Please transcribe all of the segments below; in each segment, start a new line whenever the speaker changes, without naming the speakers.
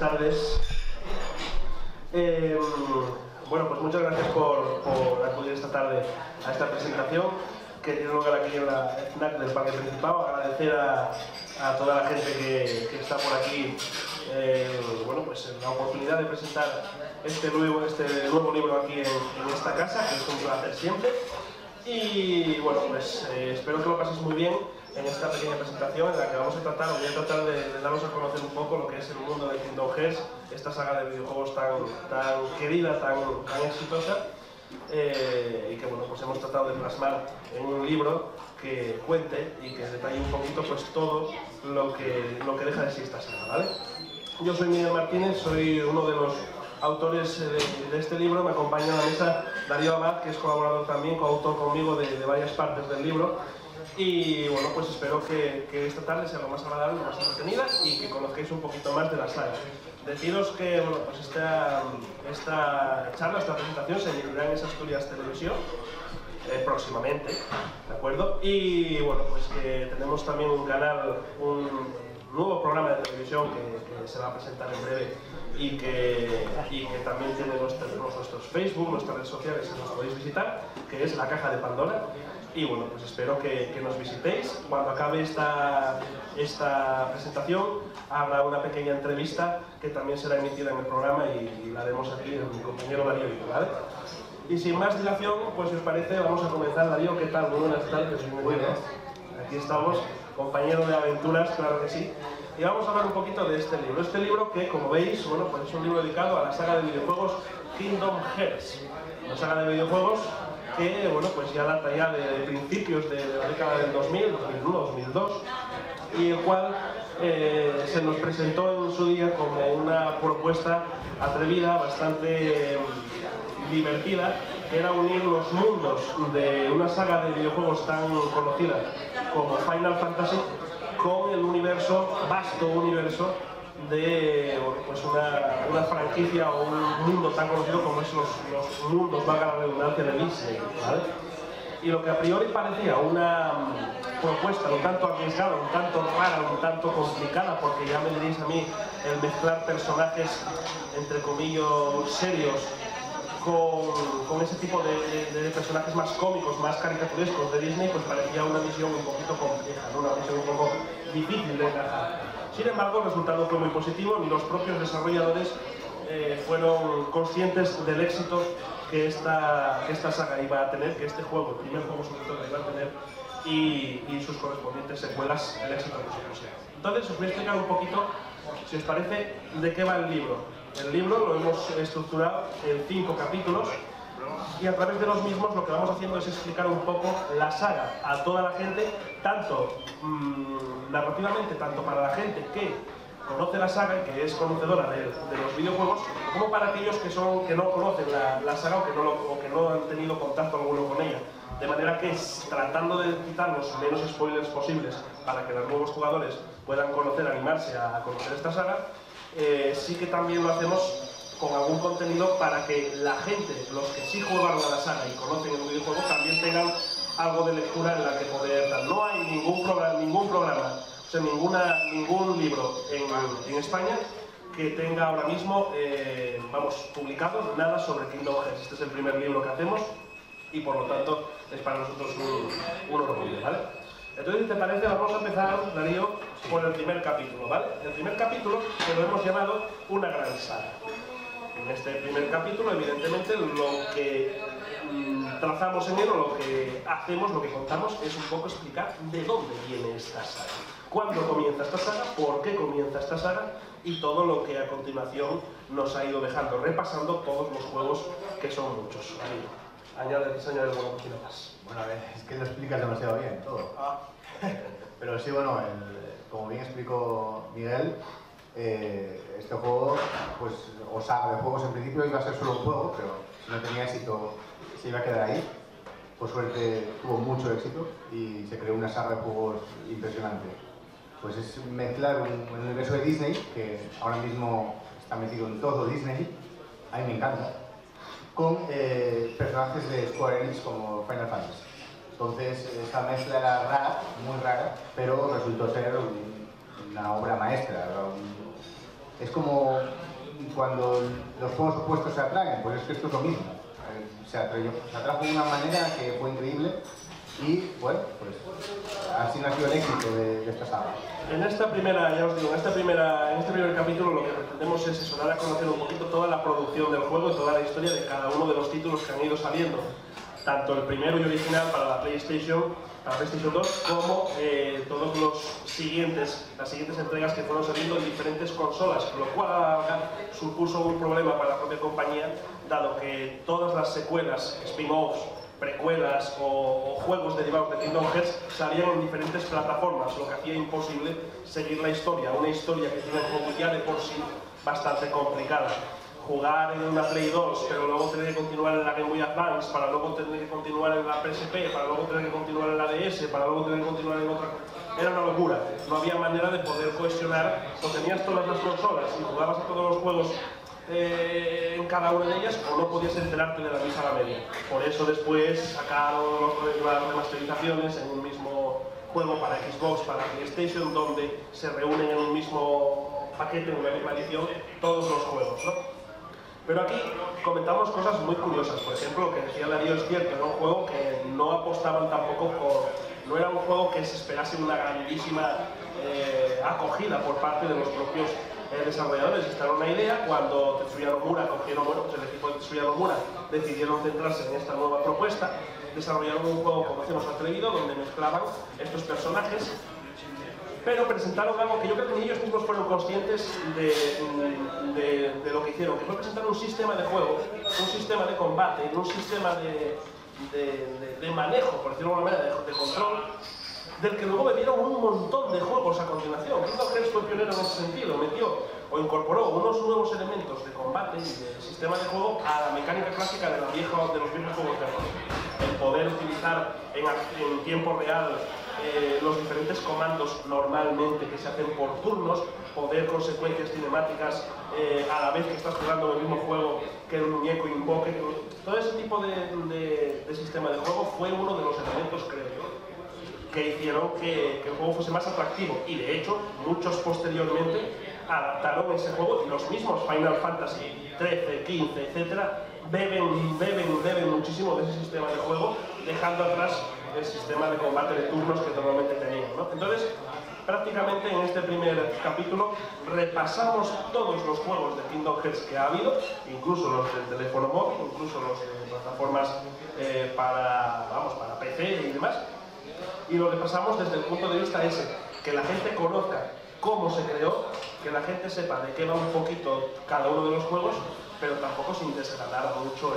tardes. Bueno, pues muchas gracias por acudir esta tarde a esta presentación que tiene lugar aquí en la FNAC del Parque Principado. Agradecer a toda la gente que está por aquí, bueno, pues la oportunidad de presentar este nuevo libro aquí en esta casa, que es un placer siempre. Y bueno, pues espero que lo paséis muy bien en esta pequeña presentación en la que voy a tratar de daros a conocer un poco lo que es el mundo de Kingdom Hearts, esta saga de videojuegos tan querida, tan exitosa, y que bueno, pues hemos tratado de plasmar en un libro que cuente y que detalle un poquito pues todo lo que deja de sí esta saga, ¿vale? Yo soy Miguel Martínez, soy uno de los autores de este libro. Me acompaña en la mesa Darío Abad, que es colaborador también, coautor conmigo de varias partes del libro. Y bueno, pues espero que esta tarde sea lo más agradable, lo más entretenida y que conozcáis un poquito más de la saga. Deciros que bueno, pues esta charla, esta presentación se emitirá en esa Asturias Televisión próximamente, ¿de acuerdo? Y bueno, pues que tenemos también un canal, un nuevo programa de televisión que se va a presentar en breve y que también tiene nuestros Facebook, nuestras redes sociales que nos podéis visitar, que es La Caja de Pandora. Y bueno, pues espero que nos visitéis. Cuando acabe esta presentación habrá una pequeña entrevista que también será emitida en el programa y la haremos aquí con mi compañero Darío, ¿vale? Y sin más dilación, pues si os parece, vamos a comenzar. Darío, ¿qué tal? Muy buenas tardes. Muy buenas. Aquí estamos, compañero de aventuras, claro que sí. Y vamos a hablar un poquito de este libro. Este libro que, como veis, bueno, pues es un libro dedicado a la saga de videojuegos Kingdom Hearts. Una saga de videojuegos que, bueno, pues ya data ya de principios de la década del 2000, 2001, 2002, y el cual se nos presentó en su día como una propuesta atrevida, bastante divertida, que era unir los mundos de una saga de videojuegos tan conocida como Final Fantasy con el vasto universo de pues una franquicia o un mundo tan conocido como es los mundos, valga la redundancia, de Disney, ¿vale? Y lo que a priori parecía una propuesta un tanto arriesgada, un tanto rara, un tanto complicada, porque ya me diréis a mí, el mezclar personajes, entre comillas, serios, con ese tipo de personajes más cómicos, más caricaturescos de Disney, pues parecía una misión un poquito compleja, ¿no? Una misión un poco difícil de encajar. Sin embargo, el resultado fue muy positivo y los propios desarrolladores fueron conscientes del éxito que esta saga iba a tener, que este juego, el primer juego sobre todo, iba a tener, y sus correspondientes secuelas, el éxito que supusieron. Entonces, os voy a explicar un poquito, si os parece, de qué va el libro. El libro lo hemos estructurado en 5 capítulos y a través de los mismos lo que vamos haciendo es explicar un poco la saga a toda la gente, tanto narrativamente, tanto para la gente que conoce la saga y que es conocedora de los videojuegos, como para aquellos que no conocen la saga o que no han tenido contacto alguno con ella. De manera que, tratando de quitar los menos spoilers posibles para que los nuevos jugadores puedan animarse a conocer esta saga, sí que también lo hacemos con algún contenido para que la gente, los que sí jugaron a la saga y conocen el videojuego, también tengan algo de lectura en la que poder dar. No hay ningún programa, o sea, ningún libro en España que tenga ahora mismo, publicado nada sobre Kingdom Hearts. Este es el primer libro que hacemos y por lo tanto es para nosotros un orgullo, ¿vale? Entonces, si te parece, vamos a empezar, Darío, por el primer capítulo, ¿vale? El primer capítulo que lo hemos llamado Una gran saga. En este primer capítulo, evidentemente, lo que trazamos en él, o lo que hacemos, lo que contamos, es un poco explicar de dónde viene esta saga, cuándo comienza esta saga, por qué comienza esta saga y todo lo que a continuación nos ha ido dejando, repasando todos los juegos, que son muchos. Añade alguna cosita más.
Bueno, a ver, es que lo explicas demasiado bien todo. Pero sí, bueno, como bien explicó Miguel, este juego, pues, o saga de juegos en principio iba a ser solo un juego, pero si no tenía éxito se iba a quedar ahí. Por suerte tuvo mucho éxito y se creó una saga de juegos impresionante. Pues es mezclar un universo de Disney, que ahora mismo está metido en todo Disney, a mí me encanta, con personajes de Square Enix como Final Fantasy. Entonces, esta mezcla era rara, muy rara, pero resultó ser una obra maestra, es como cuando los juegos opuestos se atraen, pues es que esto es lo mismo. Se atrajo de una manera que fue increíble y, bueno, pues así nació el éxito de esta saga.
En esta primera, ya os digo, en este primer capítulo lo que pretendemos es eso, dar a conocer un poquito toda la producción del juego y toda la historia de cada uno de los títulos que han ido saliendo. Tanto el primero y original para la PlayStation 2, como todos los las siguientes entregas que fueron saliendo en diferentes consolas, lo cual supuso un problema para la propia compañía, dado que todas las secuelas, spin-offs, precuelas o juegos derivados de Kingdom Hearts salían en diferentes plataformas, lo que hacía imposible seguir la historia, una historia que tiene un juego ya de por sí bastante complicada. Jugar en una Play 2, pero luego tener que continuar en la Game Boy Advance, para luego tener que continuar en la PSP, para luego tener que continuar en la DS, para luego tener que continuar en otra... Era una locura, no había manera de poder cohesionar, o tenías todas las consolas y jugabas a todos los juegos en cada una de ellas, o no podías enterarte de la misa a la media. Por eso después sacaron las remasterizaciones en un mismo juego para Xbox, para PlayStation, donde se reúnen en un mismo paquete, en una misma edición, todos los juegos, ¿no? Pero aquí comentamos cosas muy curiosas. Por ejemplo, lo que decía Darío es cierto, era un juego que no apostaban tampoco por... No era un juego que se esperase una grandísima acogida por parte de los propios desarrolladores. Esta era una idea cuando Tetsuya Nomura cogieron, bueno, pues el equipo de Tetsuya Nomura decidieron centrarse en esta nueva propuesta, desarrollaron un juego, como decimos, atrevido, donde mezclaban estos personajes, pero presentaron algo que yo creo que ni ellos mismos fueron conscientes de lo que hicieron, que fue presentar un sistema de juego, un sistema de combate, un sistema de manejo, por decirlo de alguna manera, de control, del que luego bebieron un montón de juegos a continuación. Kingdom Hearts fue pionero en ese sentido, metió o incorporó unos nuevos elementos de combate y de sistema de juego a la mecánica clásica de los viejos juegos de rol. El poder utilizar en tiempo real los diferentes comandos normalmente que se hacen por turnos, poder con secuencias cinemáticas a la vez que estás jugando en el mismo juego que el muñeco invoque. Todo ese tipo de sistema de juego fue uno de los elementos, creo yo, que hicieron que el juego fuese más atractivo, y de hecho muchos posteriormente adaptaron ese juego, y los mismos Final Fantasy 13, 15, etcétera, beben muchísimo de ese sistema de juego, dejando atrás el sistema de combate de turnos que normalmente tenían, ¿no? Entonces, prácticamente en este primer capítulo repasamos todos los juegos de Kingdom Hearts que ha habido, incluso los del teléfono móvil, incluso los de plataformas para PC y demás, y lo repasamos desde el punto de vista ese, que la gente conozca cómo se creó, que la gente sepa de qué va un poquito cada uno de los juegos, pero tampoco sin desgranar mucho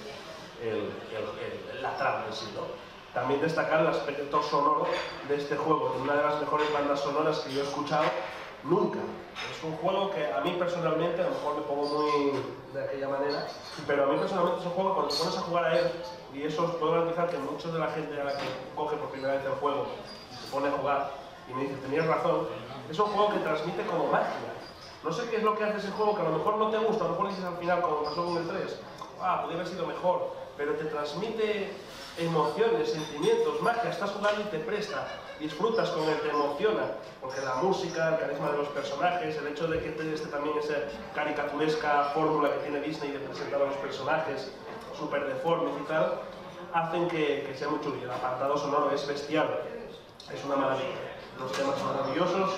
la trama en sí, ¿no? También destacar el aspecto sonoro de este juego, una de las mejores bandas sonoras que yo he escuchado nunca. Es un juego que a mí personalmente, a lo mejor me pongo muy de aquella manera, pero a mí personalmente es un juego cuando te pones a jugar a él, y eso os puedo garantizar que muchos de la gente a la que coge por primera vez el juego y se pone a jugar y me dice, tenías razón, es un juego que transmite como magia. No sé qué es lo que hace ese juego, que a lo mejor no te gusta, a lo mejor dices al final, como pasó con el 3, podría haber sido mejor, pero te transmite emociones, sentimientos, magia, estás jugando y te presta, disfrutas con él, te emociona, porque la música, el carisma de los personajes, el hecho de que te también esa caricaturesca fórmula que tiene Disney de presentar a los personajes súper deformes y tal, hacen que sea muy chulo. Y el apartado sonoro es bestial, es una maravilla. Los temas son maravillosos,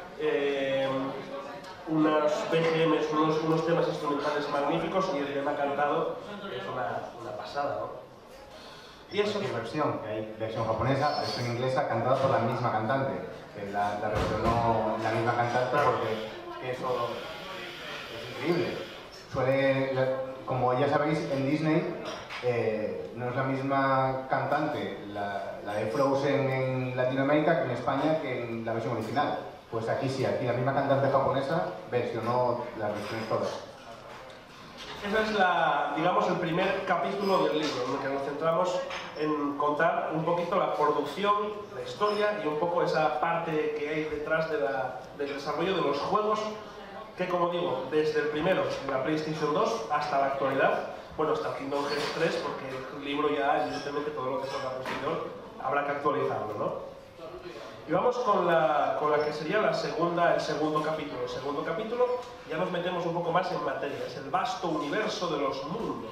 unos BGMs, unos temas instrumentales magníficos, y el tema cantado es una pasada, ¿no?
Y eso es versión, que hay versión japonesa, versión inglesa, cantada por la misma cantante, que la versionó la misma cantante, porque eso es increíble. Como ya sabéis, en Disney no es la misma cantante la de Frozen en Latinoamérica que en España que en la versión original. Pues aquí sí, aquí la misma cantante japonesa versionó las versiones todas.
Ese es digamos, el primer capítulo del libro, en el que nos centramos en contar un poquito la producción, la historia y un poco esa parte que hay detrás del desarrollo de los juegos, que, como digo, desde el primero, en la PlayStation 2, hasta la actualidad, bueno, hasta el Kingdom Hearts 3, porque el libro ya, evidentemente, todo lo que toca posterior, habrá que actualizarlo, ¿no? Y vamos con la que sería el segundo capítulo. El segundo capítulo ya nos metemos un poco más en materia, es el vasto universo de los mundos.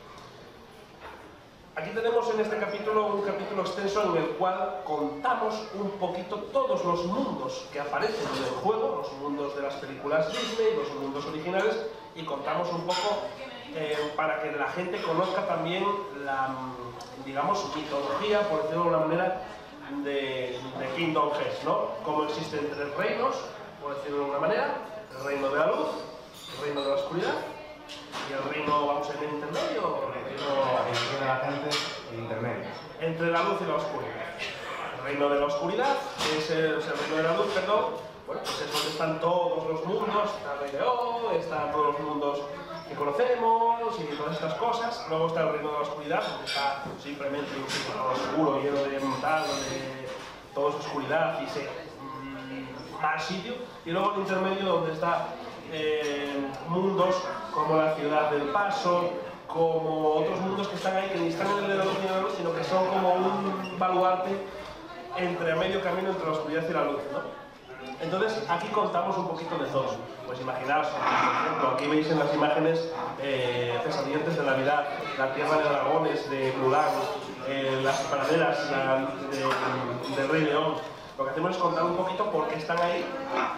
Aquí tenemos en este capítulo un capítulo extenso en el cual contamos un poquito todos los mundos que aparecen en el juego, los mundos de las películas Disney, los mundos originales, y contamos un poco para que la gente conozca también la, digamos, mitología, por decirlo de alguna manera, de Kingdom Hearts, ¿no? Cómo existen 3 reinos, por decirlo de alguna manera: el reino de la luz, el reino de la oscuridad y el reino, vamos, en el intermedio,
de la gente, el intermedio.
Entre la luz y la oscuridad. El reino de la oscuridad, que es el reino de la luz, perdón, bueno, pues es donde están todos los mundos, está el Rey León, están todos los mundos que conocemos y todas estas cosas. Luego está el reino de la oscuridad, donde está simplemente un sitio oscuro, lleno de metal, donde todo es oscuridad y se mal sitio. Y luego el intermedio, donde está mundos como la ciudad del Paso, como otros mundos que están ahí, que ni están en el de la luz ni en la luz, sino que son como un baluarte entre a medio camino entre la oscuridad y la luz, ¿no? Entonces, aquí contamos un poquito de todo. Pues imaginaos, por ejemplo, aquí veis en las imágenes Pesadillas de Navidad, la tierra de dragones de Mulan, las praderas del Rey León. Lo que hacemos es contar un poquito por qué están ahí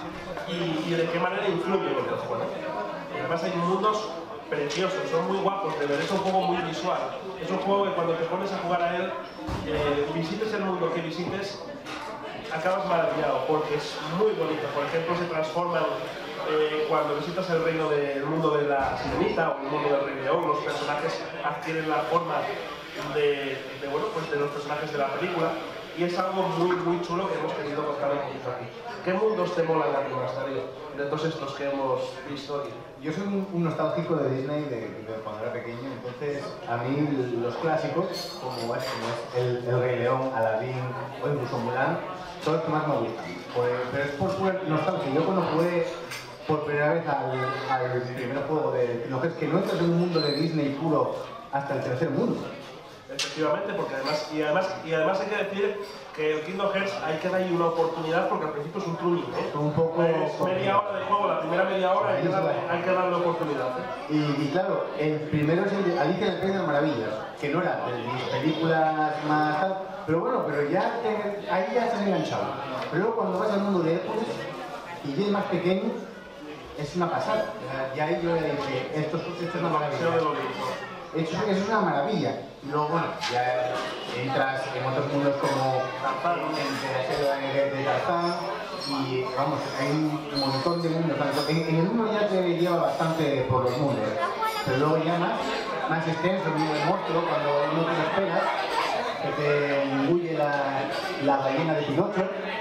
y de qué manera influyen en el juego. Además hay mundos preciosos, son muy guapos de ver, es un juego muy visual. Es un juego que cuando te pones a jugar a él, visites el mundo que visites, acabas maravillado porque es muy bonito. Por ejemplo, se transforman cuando visitas el mundo de la Sirenita o el mundo del Rey León, los personajes adquieren la forma de los personajes de la película, y es algo muy chulo que hemos querido contar un poquito aquí. ¿Qué mundos te molan a ti, Darío, de todos estos que hemos visto aquí?
Yo soy un nostálgico de Disney de cuando era pequeño, entonces a mí los clásicos, como es el Rey León, Aladdin o incluso Mulan, son los que más me gustan. Pero es por pura nostalgia. Yo cuando jugué por primera vez al primer juego de Kingdom Hearts, que no entras en un mundo de Disney puro hasta el tercer mundo.
Efectivamente, porque además hay que decir que el Kingdom Hearts hay que darle una oportunidad, porque al principio es un tuning, ¿eh?
Un poco
pues media hora de juego, la primera media hora hay que darle oportunidad, ¿eh?
Y claro, el primero es el de Alicia en el País de las Maravillas, que no era de mis películas más tal, pero bueno, pero ya ahí ya estás enganchado. Pero luego cuando vas al mundo de Hércules y ya es más pequeño, es una pasada. Ya ahí yo le dije, esto es una maravilla. Eso es una maravilla. Y luego, bueno, ya entras en otros mundos como Tarzán, en la selva de Tarzán, y vamos, hay un montón de mundos. En el 1 ya te lleva bastante por los mundos, pero luego ya más extenso, el mundo del monstruo, cuando no te lo esperas, que te engulle la ballena de Pinocho,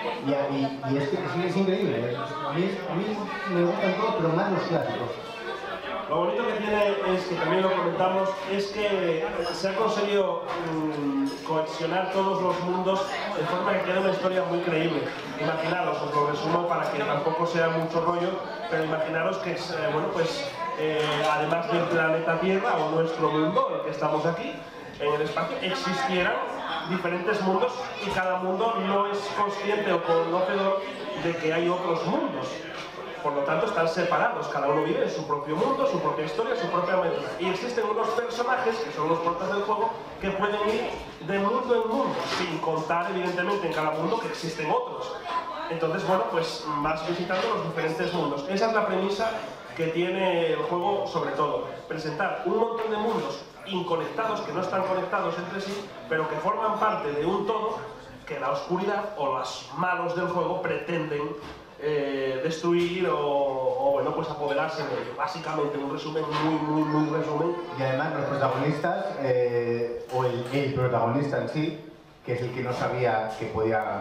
y es que es increíble. A mí me gustan todos, pero más los clásicos.
Lo bonito que tiene es, que también lo comentamos, es que se ha conseguido cohesionar todos los mundos de forma que quede una historia muy creíble. Imaginaros, os lo resumo para que tampoco sea mucho rollo, pero imaginaros que además del planeta Tierra o nuestro mundo, el que estamos aquí, en el espacio, existieran diferentes mundos y cada mundo no es consciente o conocedor de que hay otros mundos. Por lo tanto, están separados, cada uno vive en su propio mundo, su propia historia, su propia aventura. Y existen unos personajes, que son los protas del juego, que pueden ir de mundo en mundo, sin contar, evidentemente, en cada mundo que existen otros. Entonces, bueno, pues vas visitando los diferentes mundos. Esa es la premisa que tiene el juego, sobre todo. Presentar un montón de mundos inconectados, que no están conectados entre sí, pero que forman parte de un todo que la oscuridad o los malos del juego pretenden destruir o bueno, pues apoderarse de ello. Básicamente, un resumen muy resumen.
Y además los protagonistas, o el protagonista en sí, que es el que no sabía que podía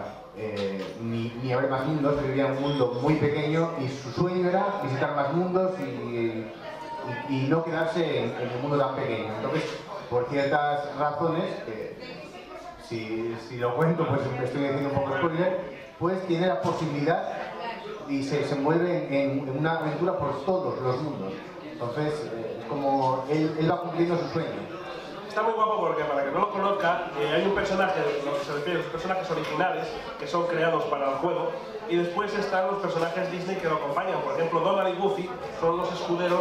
ni haber más mundos, que vivía en un mundo muy pequeño y su sueño era visitar más mundos y no quedarse en el mundo tan pequeño. Entonces, por ciertas razones, que si lo cuento, pues me estoy diciendo un poco spoiler, pues tiene la posibilidad y se envuelve en una aventura por todos los mundos. Entonces, es como él va cumpliendo su sueño.
Está muy guapo porque, para que no lo conozca, está, hay un personaje, lo que se refiere a los personajes originales, que son creados para el juego, y después están los personajes Disney que lo acompañan. Por ejemplo, Donald y Goofy son los escuderos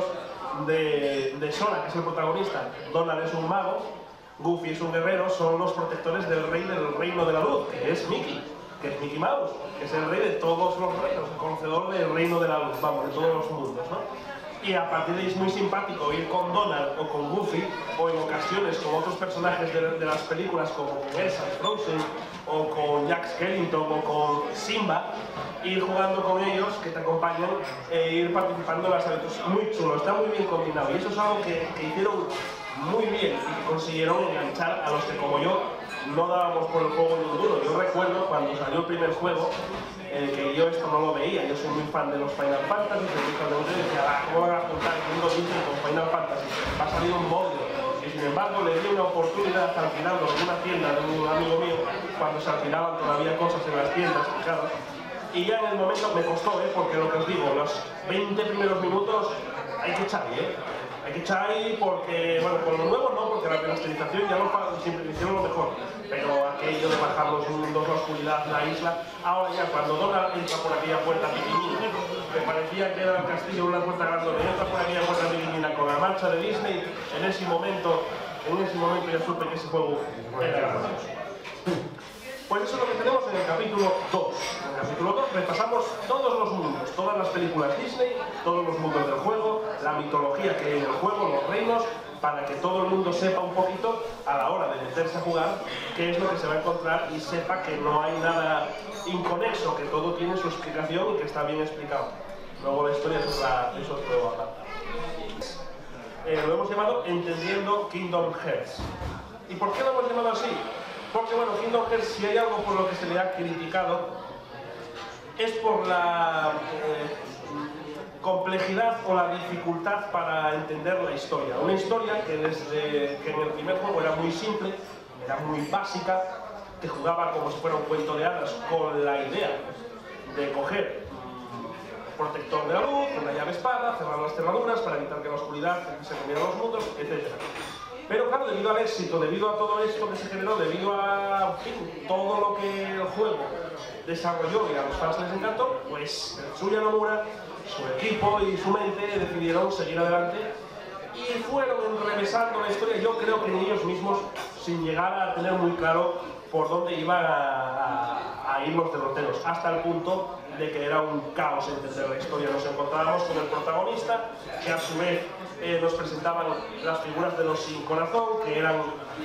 de Sora, que es el protagonista. Donald es un mago, Goofy es un guerrero, son los protectores del rey del reino de la luz, que es Mickey, que es Mickey Mouse, que es el rey de todos los reinos, el conocedor del reino de la luz, vamos, de todos los mundos, ¿no? Y a partir de ahí es muy simpático ir con Donald o con Goofy, o en ocasiones con otros personajes de las películas como con Elsa, Frozen, o con Jack Skellington o con Simba, ir jugando con ellos, que te acompañan, e ir participando en las aventuras. Muy chulo, está muy bien combinado, y eso es algo que hicieron muy bien y que consiguieron enganchar a los que, como yo, no dábamos por el juego ni un duro. Yo recuerdo cuando salió el primer juego, que yo esto no lo veía, yo soy muy fan de los Final Fantasy, y decía, ¿cómo van a juntar el mundo Disney con Final Fantasy? Va a salir un bodrio. Y sin embargo le di una oportunidad alquilando en una tienda de un amigo mío, cuando se alquilaban todavía cosas en las tiendas, fijaros. Y ya en el momento me costó, porque lo que os digo, los 20 primeros minutos hay que echar ahí, Hay que echar ahí porque, bueno, con los nuevos no, porque la remasterización ya siempre hicieron lo mejor. Pero aquello de bajar los mundos, la oscuridad, la isla, ahora ya cuando Donald entra por aquella puerta pequeñina, que parecía que era el castillo una puerta grande, entra por aquella puerta pequeñina con la marcha de Disney, en ese momento ya supe que ese juego era grandioso. Pues eso es lo que tenemos en el capítulo 2. En el capítulo 2 repasamos todos los mundos, todas las películas Disney, todos los mundos del juego, la mitología que hay en el juego, los reinos, para que todo el mundo sepa un poquito a la hora de meterse a jugar qué es lo que se va a encontrar y sepa que no hay nada inconexo, que todo tiene su explicación y que está bien explicado. Luego la historia es otro aparte. Lo hemos llamado Entendiendo Kingdom Hearts. ¿Y por qué lo hemos llamado así? Porque, bueno, Kingdom Hearts, si hay algo por lo que se le ha criticado, es por la complejidad o la dificultad para entender la historia. Una historia que en el primer juego era muy simple, era muy básica, que jugaba como si fuera un cuento de hadas con la idea de coger protector de la luz, una llave espada, cerrar las cerraduras para evitar que la oscuridad se comiera los mundos, etc. Pero claro, debido al éxito, debido a todo esto que se generó, debido a, en fin, todo lo que el juego desarrolló y a los fans les encantó, pues Tetsuya Nomura, su equipo y su mente decidieron seguir adelante y fueron enrevesando la historia, yo creo que ni ellos mismos, sin llegar a tener muy claro por dónde iban a ir los derroteros, hasta el punto de que era un caos entender la historia. Nos encontrábamos con el protagonista, que a su vez nos presentaban las figuras de los sin corazón, que eran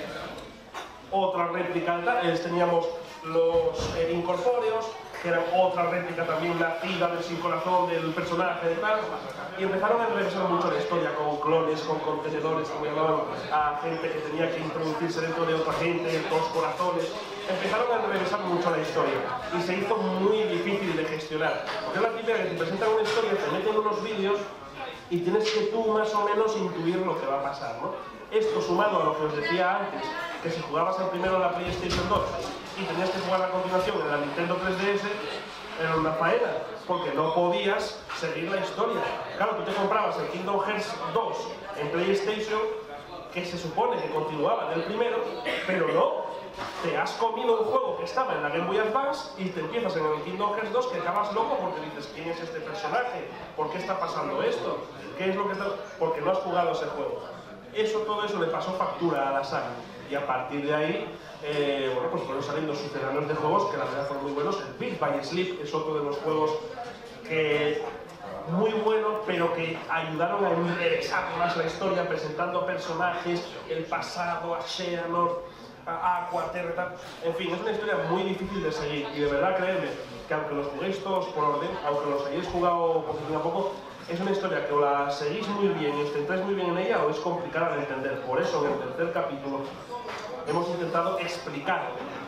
otra réplica, teníamos los incorpóreos, que eran otra réplica también nacida del sin corazón del personaje de tal, y empezaron a enrevesar mucho la historia con clones, con contenedores, como llamaban a gente que tenía que introducirse dentro de otra gente, dos corazones. Empezaron a enrevesar mucho la historia y se hizo muy difícil de gestionar, porque es la típica que te presentan una historia, te meten unos vídeos y tienes que tú más o menos intuir lo que va a pasar, ¿no? Esto sumado a lo que os decía antes, que si jugabas al primero en la PlayStation 2 y tenías que jugar a continuación en la Nintendo 3DS, era una faena, porque no podías seguir la historia. Claro, tú te comprabas el Kingdom Hearts 2 en PlayStation, que se supone que continuaba del primero, pero no. Te has comido un juego que estaba en la Game Boy Advance y te empiezas en el Kingdom Hearts 2 que acabas loco porque dices, ¿quién es este personaje? ¿Por qué está pasando esto? ¿Qué es lo que está...? Porque no has jugado ese juego. Todo eso le pasó factura a la saga. Y a partir de ahí, bueno, pues fueron saliendo sucedáneos de juegos que la verdad fueron muy buenos. El Birth by Sleep es otro de los juegos que... muy bueno, pero que ayudaron a enrevesar más la historia, presentando personajes, el pasado, a Xehanort, a Aqua, Terra, tal. En fin, es una historia muy difícil de seguir y de verdad creedme que aunque los juguéis todos por orden, aunque los hayáis jugado poquito a poco, es una historia que o la seguís muy bien y os centráis muy bien en ella o es complicada de entender. Por eso en el tercer capítulo hemos intentado explicar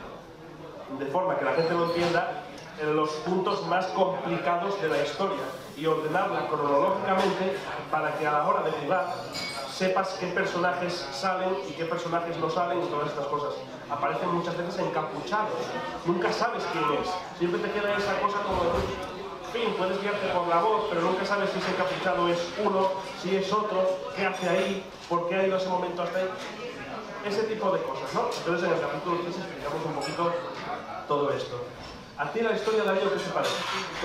de forma que la gente lo entienda en los puntos más complicados de la historia y ordenarla cronológicamente para que a la hora de jugar sepas qué personajes salen y qué personajes no salen y todas estas cosas. Aparecen muchas veces encapuchados, nunca sabes quién es, siempre te queda esa cosa como de, en fin, puedes guiarte por la voz, pero nunca sabes si ese encapuchado es uno, si es otro, qué hace ahí, por qué ha ido ese momento hasta ahí. ese tipo de cosas, ¿no? Entonces en el capítulo 3 explicamos un poquito todo esto. ¿A ti la historia, Darío, qué te parece?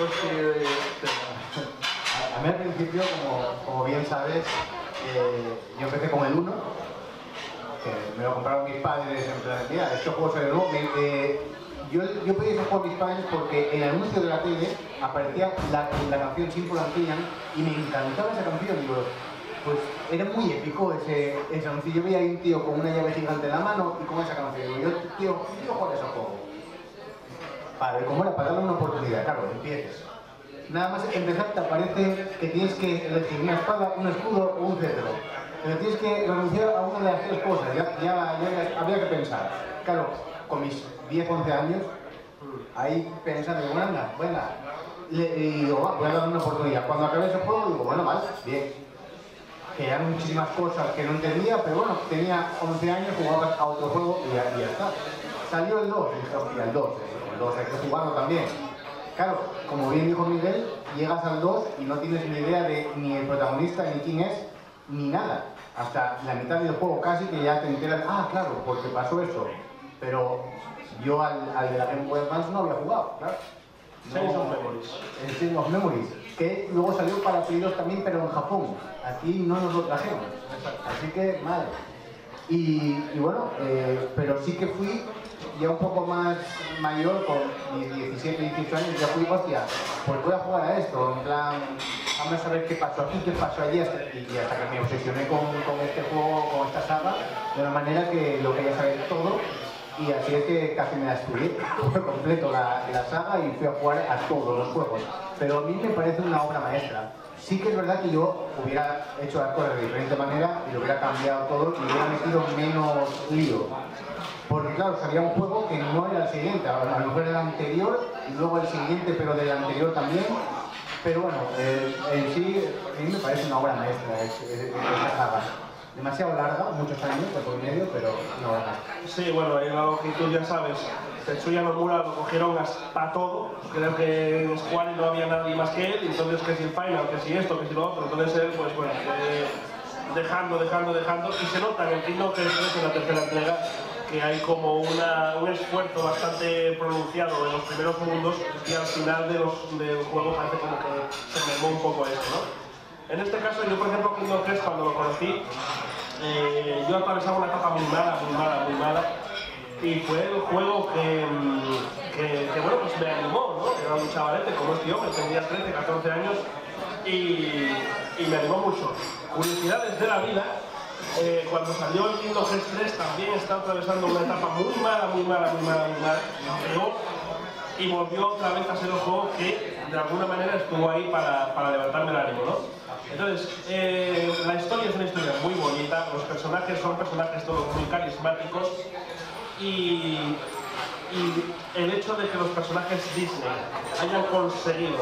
A mí al principio, como bien sabes, yo empecé con el 1, que me lo compraron mis padres en plan, mira, este juego sale nuevo. Yo pedí ese juego a mis padres porque en el anuncio de la tele aparecía la canción Simple and Clean y me encantaba esa canción. Digo, pues era muy épico ese anuncio. Yo veía a un tío con una llave gigante en la mano y con esa canción. Digo, tío, jugar ese juego. Vale, ¿cómo era? Para darle una oportunidad, claro, empieces. Nada más empezar te aparece que tienes que elegir una espada, un escudo o un cetro. Pero tienes que renunciar a una de las tres cosas, ya habría que pensar. Claro, con mis 10, 11 años, ahí pensando, digo, venga, y digo, voy a dar una oportunidad. Cuando acabé ese juego, digo, bueno, vale, bien. Que eran muchísimas cosas que no entendía, pero bueno, tenía 11 años, jugaba a otro juego y ya está. Salió el 2, y dije, hostia, el 2 hay que jugarlo también. Claro, como bien dijo Miguel, llegas al 2 y no tienes ni idea de ni el protagonista, ni quién es, ni nada. Hasta la mitad del juego casi que ya te enteras, claro, porque pasó eso. Pero yo al de la Game Boy Advance no había jugado, claro.
Chains of Memories.
El Chains of Memories, que luego salió para Play 2 también, pero en Japón. Aquí no nos lo trajeron. Así que, madre. Y bueno, pero sí que fui ya un poco más mayor, con 17, 18 años, ya fui, hostia, pues voy a jugar a esto, en plan, vamos a ver qué pasó aquí, qué pasó allí, y hasta que me obsesioné con este juego, con esta saga, de una manera que lo quería saber todo, y así es que casi me la estudié por completo la saga y fui a jugar a todos los juegos. Pero a mí me parece una obra maestra. Sí que es verdad que yo hubiera hecho las cosas de diferente manera y lo hubiera cambiado todo y hubiera metido menos lío. Porque claro, salía un juego que no era el siguiente, a lo mejor era el anterior y luego el siguiente, pero del anterior también. Pero bueno, en sí, a mí me parece una obra maestra esta saga. Demasiado larga, muchos años, por medio, pero una obra maestra.
Sí, bueno, ahí algo que tú ya sabes, Tetsuya Nomura lo cogieron para todo. Creo que en Square no había nadie más que él, y entonces que si el Final, que si esto, que si lo otro, entonces él, pues bueno, fue dejando, y se nota en el Kingdom Hearts en la tercera entrega que hay como un esfuerzo bastante pronunciado en los primeros mundos y al final del juego parece como que se mermó un poco eso, ¿no? En este caso, yo por ejemplo, Kingdom Hearts cuando lo conocí, yo atravesaba una etapa muy mala, y fue el juego que bueno, pues me animó, ¿no? Era un chavalete como este hombre, tenía 13, 14 años, y me animó mucho. Curiosidades de la vida. Cuando salió el Kingdom Hearts 3 también estaba atravesando una etapa muy mala, y volvió otra vez a ser un juego que de alguna manera estuvo ahí para levantarme el ánimo, ¿no? Entonces, la historia es una historia muy bonita, los personajes son personajes todos muy carismáticos y el hecho de que los personajes Disney hayan conseguido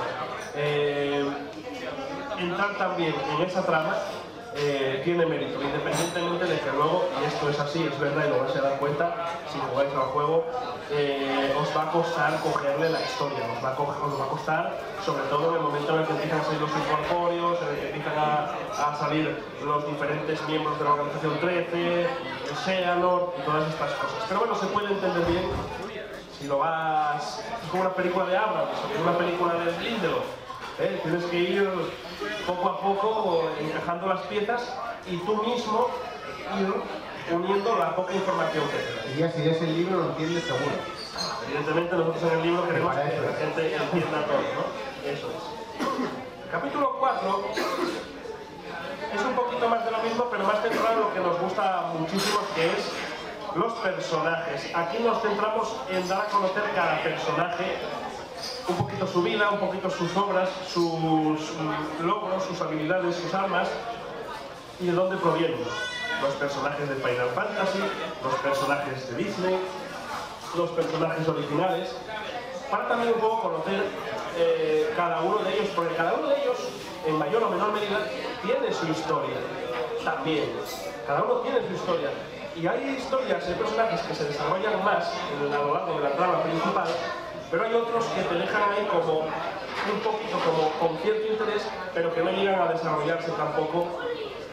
entrar también en esa trama tiene mérito, independientemente de que luego, y esto es así, es verdad y lo vais a dar cuenta si jugáis al juego, os va a costar cogerle la historia, os va a costar, sobre todo en el momento en el que empiezan a salir los incorpóreos, en el que empiezan a salir los diferentes miembros de la organización 13, el Xehanort y todas estas cosas. Pero bueno, se puede entender bien si lo vas como una película de Abrams o como una película de Lindelof. Tienes que ir poco a poco encajando las piezas y tú mismo ir uniendo la poca información que tienes.
Y ya si lees el libro lo entiendes seguro.
Evidentemente nosotros en el libro queremos que la gente entienda todo, ¿no? Eso es. El capítulo 4 es un poquito más de lo mismo, pero más centrado en lo que nos gusta muchísimo, que es los personajes. Aquí nos centramos en dar a conocer cada personaje, un poquito su vida, un poquito sus obras, sus logros, sus habilidades, sus armas y de dónde provienen. Los personajes de Final Fantasy, los personajes de Disney, los personajes originales, para también un poco conocer cada uno de ellos, porque cada uno de ellos, en mayor o menor medida, tiene su historia también. Cada uno tiene su historia. Y hay historias, hay personajes que se desarrollan más a lo largo de la trama principal, pero hay otros que te dejan ahí como un poquito como con cierto interés, pero que no llegan a desarrollarse tampoco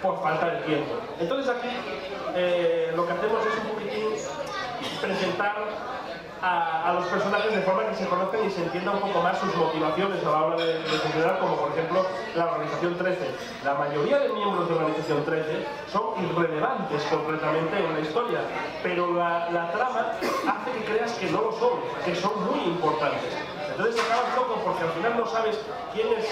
por falta de tiempo. Entonces aquí lo que hacemos es un poquitín presentar a los personajes de forma que se conozcan y se entienda un poco más sus motivaciones a la hora de funcionar, como por ejemplo la Organización 13. La mayoría de miembros de la Organización 13 son irrelevantes completamente en la historia, pero la trama hace que creas que no lo son, que son muy importantes. Entonces te acabas loco porque al final no sabes quién es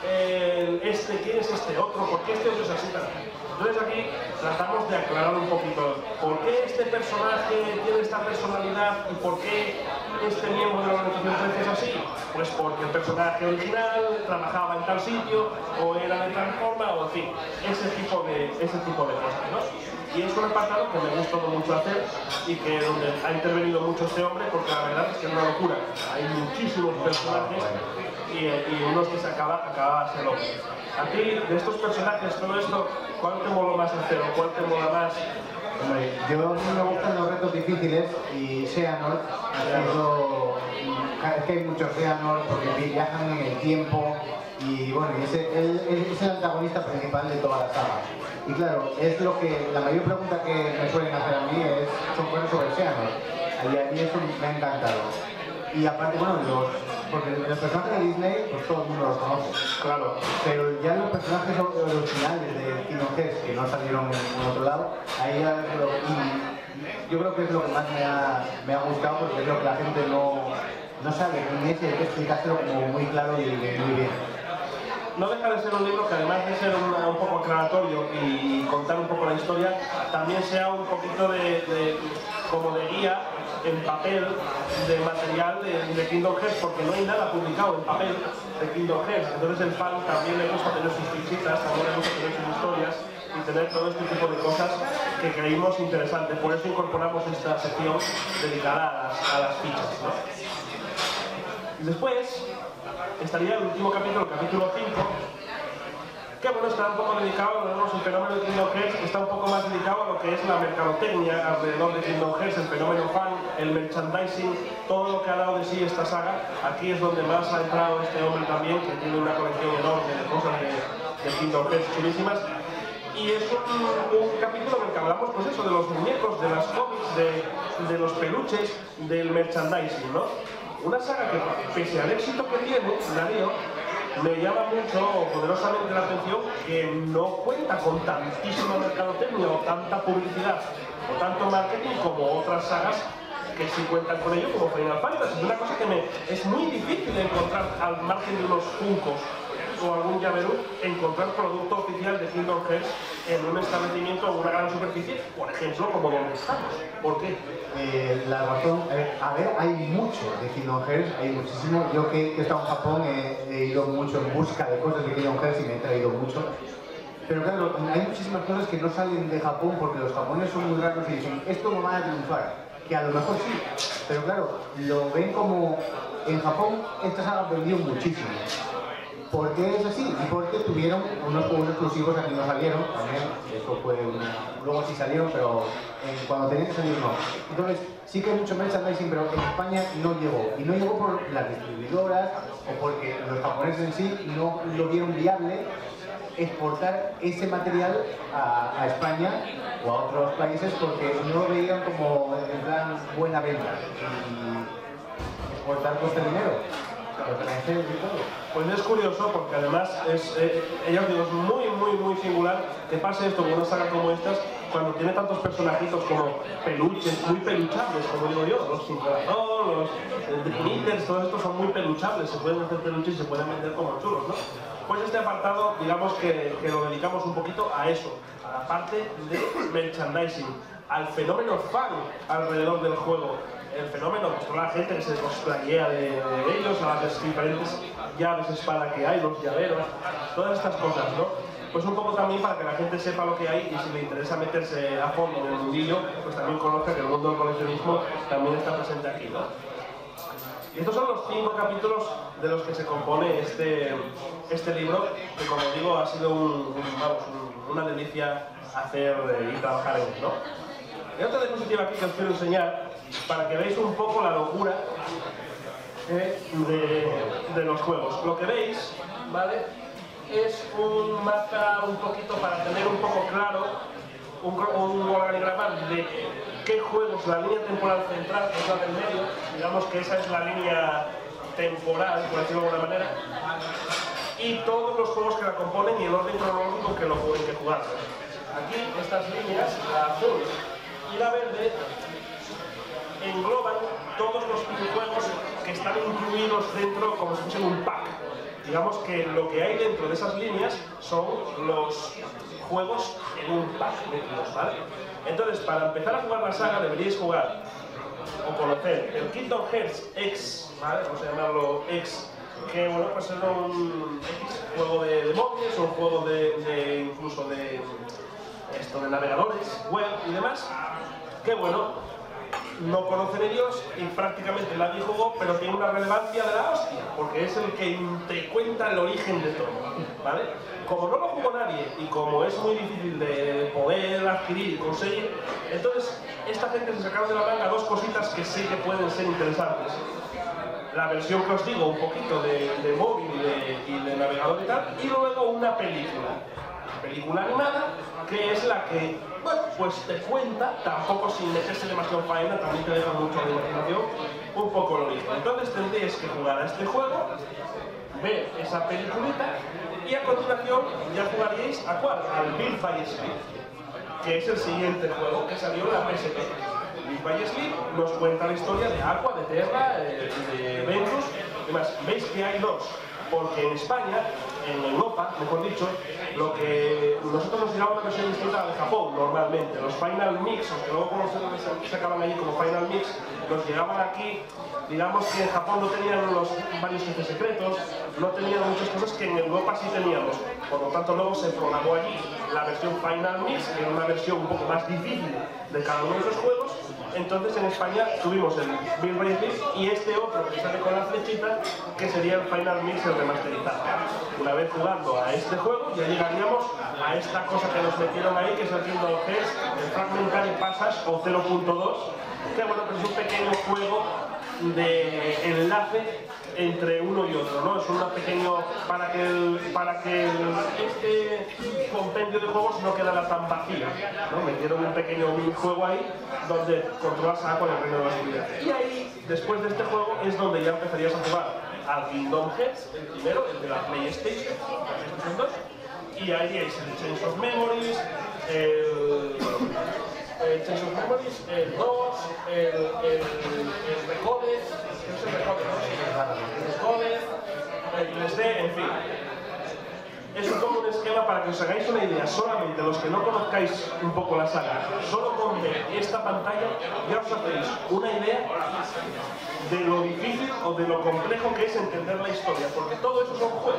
quién es este otro, por qué este otro es así. Entonces aquí tratamos de aclarar un poquito por qué este personaje tiene esta personalidad y por qué este miembro de la Organización 13 es así. Pues porque el personaje original trabajaba en tal sitio o era de tal forma o en fin, ese tipo de cosas, ¿no? Y es un apartado que me gustó mucho hacer y que donde ha intervenido mucho este hombre porque la verdad es que es una locura. Hay muchísimos personajes y unos que se acaba ser loco. A ti, de estos personajes, todo esto, ¿cuál te mola más hacer o cuál te mola más?
Hombre, yo a mí me gustan los retos difíciles y Xehanort ha sido... Es que hay muchos Xehanort porque viajan en el tiempo y bueno, él es el antagonista principal de toda la saga. Y claro, es lo que... La mayor pregunta que me suelen hacer a mí son cosas sobre Xehanort. Y a mí eso me ha encantado. Y aparte, bueno, porque los personajes de Disney, pues todo el mundo los conoce. Claro. Pero ya los personajes originales de Kingdom Hearts, que no salieron en otro lado, ahí ya yo creo que es lo que más me ha gustado, porque es lo que la gente no sabe, ni hay que explicárselo como muy claro y muy bien.
No deja de ser un libro que además de ser un poco aclaratorio y contar un poco la historia, también sea un poquito como de guía en papel de material de Kingdom Hearts, porque no hay nada publicado en papel de Kingdom Hearts. Entonces el fan también le gusta tener sus fichitas, también le gusta tener sus historias y tener todo este tipo de cosas que creímos interesantes. Por eso incorporamos esta sección dedicada a las fichas, ¿no? Después estaría el último capítulo, el capítulo 5, que bueno, está un poco dedicado, vemos el fenómeno de Kingdom Hearts, está un poco más dedicado a lo que es la mercadotecnia alrededor de Kingdom Hearts, el fenómeno fan, el merchandising, todo lo que ha dado de sí esta saga. Aquí es donde más ha entrado este hombre también, que tiene una colección enorme de cosas de Kingdom Hearts chulísimas. Y es un capítulo en el que hablamos, pues eso, de los muñecos, de las cómics, de los peluches, del merchandising, ¿no? Una saga que, pese al éxito que tiene, Darío, me llama mucho, poderosamente la atención, que no cuenta con tantísima mercadotecnia o tanta publicidad o tanto marketing como otras sagas que sí cuentan con ello, como Final Fantasy. Una cosa que es muy difícil de encontrar al margen de unos Funkos o algún llavero, encontrar producto oficial de Kingdom Hearts en un establecimiento o una gran superficie, por ejemplo, como donde estamos. ¿Por qué?
La razón, hay mucho de Kingdom Hearts, hay muchísimo. Yo que he estado en Japón he ido mucho en busca de cosas de Kingdom Hearts y me he traído mucho. Pero claro, hay muchísimas cosas que no salen de Japón porque los japoneses son muy raros y dicen, esto no va a triunfar. Que a lo mejor sí, pero claro, lo ven como... En Japón esta saga vendió muchísimo. ¿Por qué es así? Y porque tuvieron unos juegos exclusivos que no salieron, también, eso fue luego sí salieron, pero cuando tenían que salir no. Entonces, sí que hay mucho merchandising, pero en España no llegó. Y no llegó por las distribuidoras o porque los japoneses en sí no lo vieron viable exportar ese material a España o a otros países porque no lo veían como en plan buena venta. Y exportar cuesta dinero.
Pues es curioso porque además ella os digo, es muy singular que pase esto con una saga como estas cuando tiene tantos personajitos como peluches, muy peluchables, como digo yo, los sin corazón, los Dream Eaters, todos estos son muy peluchables, se pueden hacer peluches y se pueden vender como chulos, ¿no? Pues este apartado, digamos que lo dedicamos un poquito a eso, a la parte de merchandising, al fenómeno fan alrededor del juego. El fenómeno, pues toda la gente que se cosplayea de ellos, a las diferentes llaves espada que hay, los llaveros, todas estas cosas, ¿no? Pues un poco también para que la gente sepa lo que hay y si le interesa meterse a fondo en el mundillo, pues también conozca que el mundo del coleccionismo también está presente aquí, ¿no? Y estos son los 5 capítulos de los que se compone este libro, que como digo ha sido una delicia hacer y trabajar en él, ¿no? Hay otra diapositiva aquí que os quiero enseñar para que veáis un poco la locura de los juegos. Lo que veis, ¿vale? es un mapa un poquito para tener un poco claro un organigrama de qué juegos, la línea temporal central, que es la del medio, digamos que esa es la línea temporal, por decirlo de alguna manera, y todos los juegos que la componen y el orden cronológico que lo pueden que jugar. Aquí, estas líneas, la azul y la verde, engloban todos los videojuegos que están incluidos dentro como si fuesen un pack. Digamos que lo que hay dentro de esas líneas son los juegos en un pack metidos, ¿vale? Entonces, para empezar a jugar la saga deberíais jugar o conocer el Kingdom Hearts X, ¿vale? Vamos a llamarlo X, que bueno, pues es un juego de móviles, un juego incluso de navegadores, web y demás, que bueno, no conoce ni Dios y prácticamente nadie jugó, pero tiene una relevancia de la hostia, porque es el que te cuenta el origen de todo, ¿vale? Como no lo jugó nadie y como es muy difícil de poder adquirir y conseguir, entonces esta gente se sacaron de la manga dos cositas que sí que pueden ser interesantes. La versión que os digo, un poquito de móvil y de navegador y tal, y luego una película animada, que es la que, bueno, pues te cuenta, tampoco sin meterse demasiado faena, también te deja mucho de imaginación, un poco el origen. Entonces tendréis que jugar a este juego, ver esa peliculita, y a continuación ya jugaríais ¿a cuál? Al Birth by Sleep, que es el siguiente juego que salió en la PSP. Birth by Sleep nos cuenta la historia de Aqua, de Terra, de Ventus, y demás. Veis que hay dos, porque en España, en Europa, mejor dicho, lo que nosotros nos llegaba una versión distinta a la de Japón, normalmente. Los Final Mix, o que luego se sacaban allí como Final Mix, nos llegaban aquí, digamos que en Japón no tenían los varios jefes secretos, no tenían muchas cosas que en Europa sí teníamos. Por lo tanto, luego se programó allí la versión Final Mix, que era una versión un poco más difícil de cada uno de esos juegos. Entonces en España tuvimos el Birth by Sleep y este otro que sale con la flechita, que sería el Final Mix, el remasterizado. Una vez jugando a este juego ya llegaríamos a esta cosa que nos metieron ahí, que es el Kingdom Hearts, el Fragmentary Passage o 0.2, que bueno, pues es un pequeño juego de enlace entre uno y otro, ¿no? Es un pequeño, para que este compendio de juegos no quedara tan vacío, ¿no? Metieron un pequeño juego ahí donde controlas a Aqua en el reino de la oscuridad. Y ahí, después de este juego, es donde ya empezarías a jugar al Kingdom Hearts, el primero, el de la PlayStation 2, y ahí es el Chains of Memories, el Chains of Memories, el 2, el Recoded, no sé, el Recoded, el 3D, en fin. Es como un esquema para que os hagáis una idea, solamente los que no conozcáis un poco la saga, solo con ver esta pantalla ya os hacéis una idea de lo difícil o de lo complejo que es entender la historia, porque todo eso son juegos.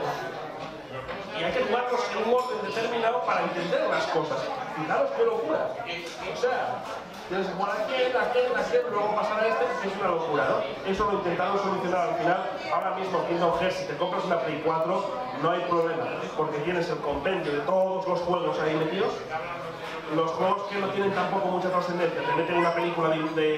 Y hay que jugarlos en un orden determinado para entender las cosas. Fijaros qué locura. O sea, tienes que jugar aquel, luego pasar a este, que es una locura, ¿no? Eso lo intentaron solucionar al final. Ahora mismo Kingdom Hearts, si te compras una Play 4, no hay problema, porque tienes el compendio de todos los juegos ahí metidos. Los juegos que no tienen tampoco mucha trascendencia, te meten una película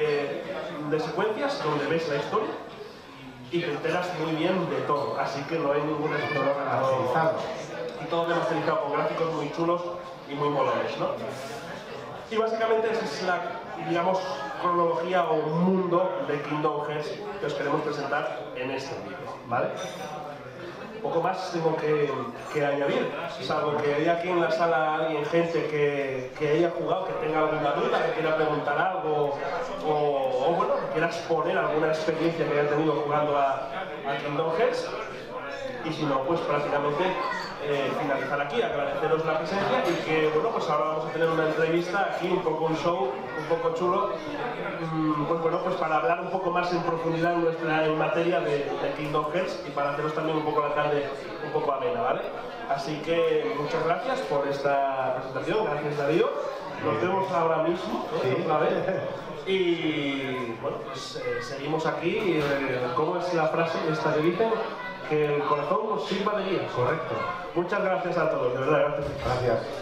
de secuencias donde ves la historia y te enteras muy bien de todo, así que no hay ningún
remasterizado.
Y todo remasterizado con gráficos muy chulos y muy molones, ¿no? Y básicamente esa es la, digamos, cronología o mundo de Kingdom Hearts que os queremos presentar en este vídeo, ¿vale? Poco más tengo que añadir, salvo que haya aquí en la sala alguien, gente que haya jugado, que tenga alguna duda, que quiera preguntar algo o bueno, que quiera exponer alguna experiencia que haya tenido jugando a Kingdom Hearts. Y si no, pues prácticamente finalizar aquí, agradeceros la presencia y que bueno, pues ahora vamos a tener una entrevista aquí, un poco un show, un poco chulo, pues bueno, pues para hablar un poco más en profundidad en materia de Kingdom Hearts y para haceros también un poco la tarde un poco amena, ¿vale? Así que muchas gracias por esta presentación, gracias Darío, nos vemos ahora mismo, ¿no? Otra vez. Y bueno, pues seguimos aquí, ¿cómo es la frase esta que dicen? Que el corazón nos sirva de guía.
Correcto.
Muchas gracias a todos, de verdad, gracias.
Gracias.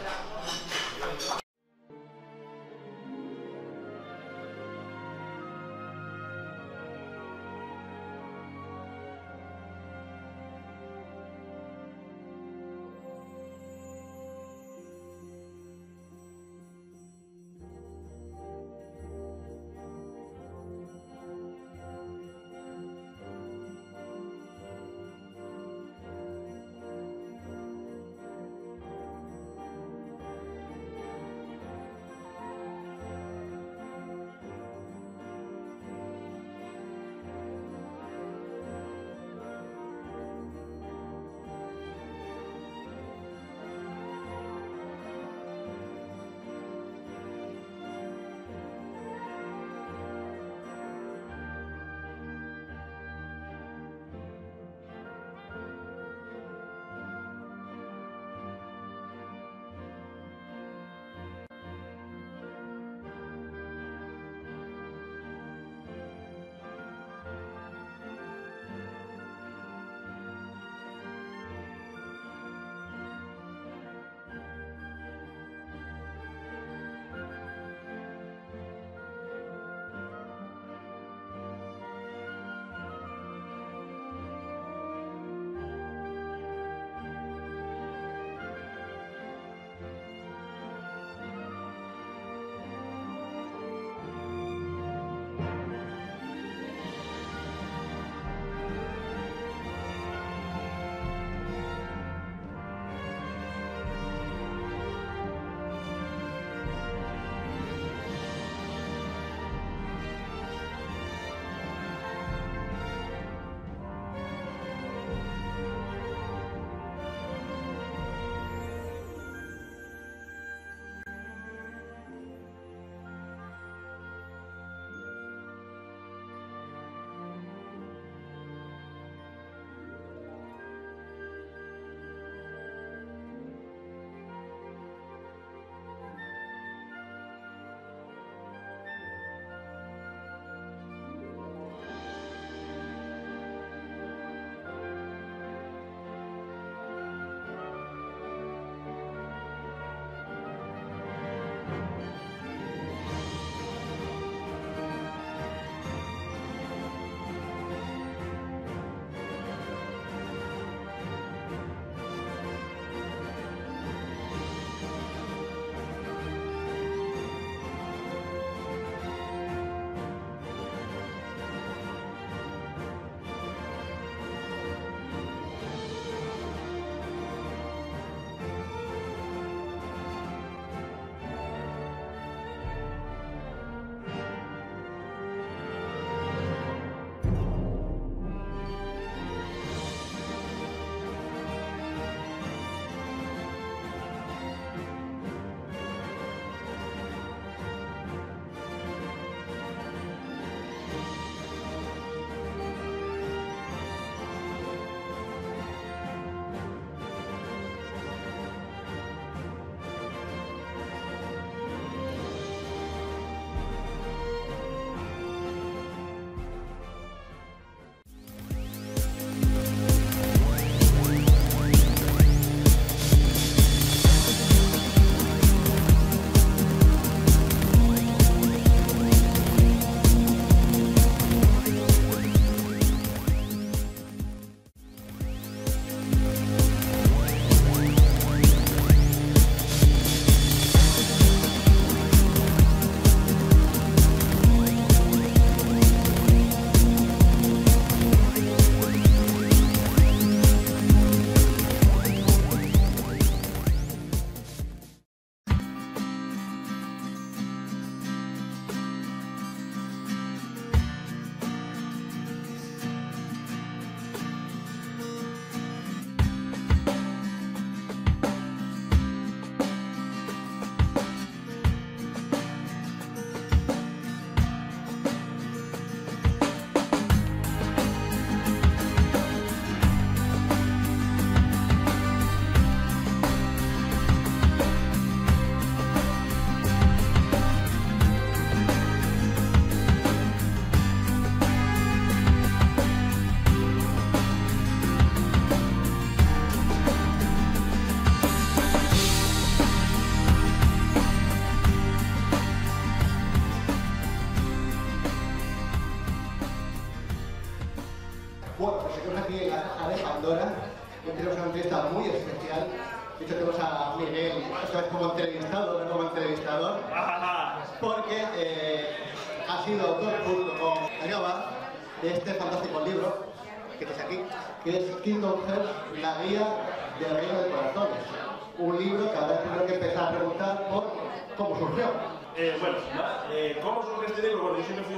Bueno, pues seguimos aquí en la caja de Pandora. Hoy tenemos una entrevista muy especial. De hecho, tenemos a Miguel esta vez como entrevistado, no como entrevistador, porque ha sido autor junto con Ayoba de este fantástico libro que tenéis aquí, que es Kingdom Hearts, la guía del reino de corazones. Un libro que ahora tengo que empezar a preguntar por cómo surgió.
¿Cómo surge este libro? Bueno, yo siempre fui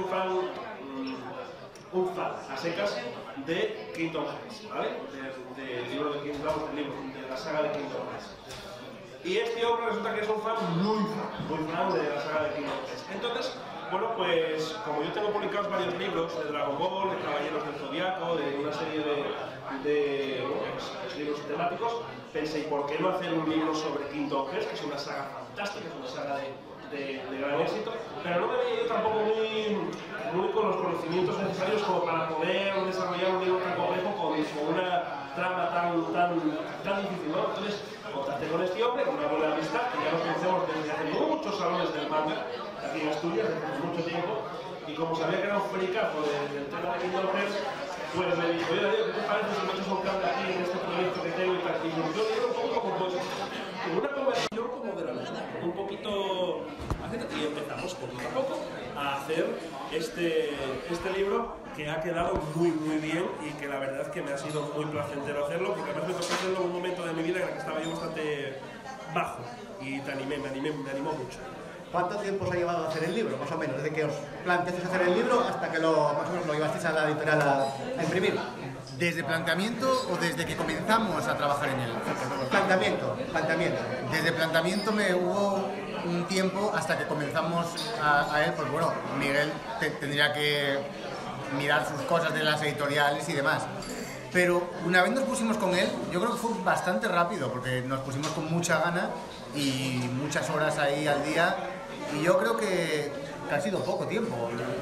un fan a secas de Kingdom Hearts, ¿vale? Del libro de Kingdom Hearts, de la saga de Kingdom Hearts. Y este hombre resulta que es un fan muy fan de la saga de Kingdom Hearts. Entonces, bueno, pues como yo tengo publicados varios libros de Dragon Ball, de Caballeros del Zodiaco, de una serie de libros temáticos, pensé, ¿y por qué no hacer un libro sobre Kingdom Hearts, que es una saga fantástica, es una saga de gran éxito? Pero no me veía yo tampoco muy con los conocimientos necesarios como para poder desarrollar un libro tan complejo con una trama tan difícil, ¿no? Entonces, contacté con este hombre, con una buena amistad, que ya nos conocemos desde hace muchos salones del manga, aquí en Asturias, desde hace mucho tiempo, y como sabía que era un fricazo del tema de Kingdom Hearts, pues me dijo, oye, Darío, ¿qué te parece si me echas un cable aquí en este proyecto que tengo y tal? Y yo digo un poco como pues, en una conversación como de la nada, un poquito, y empezamos poquito a poco a hacer este libro que ha quedado muy bien y que la verdad es que me ha sido muy placentero hacerlo, porque además me tocó hacerlo en un momento de mi vida en el que estaba yo bastante bajo y me animó mucho.
¿Cuánto tiempo os ha llevado a hacer el libro, más o menos? Desde que os planteasteis hacer el libro hasta que más o menos lo llevasteis a la editorial a imprimir.
¿Desde planteamiento o desde que comenzamos a trabajar en él?
Planteamiento.
Desde planteamiento me hubo un tiempo hasta que comenzamos a él, pues bueno, Miguel tendría que mirar sus cosas de las editoriales y demás. Pero una vez nos pusimos con él, yo creo que fue bastante rápido, porque nos pusimos con mucha gana y muchas horas ahí al día, y yo creo que ha sido poco tiempo.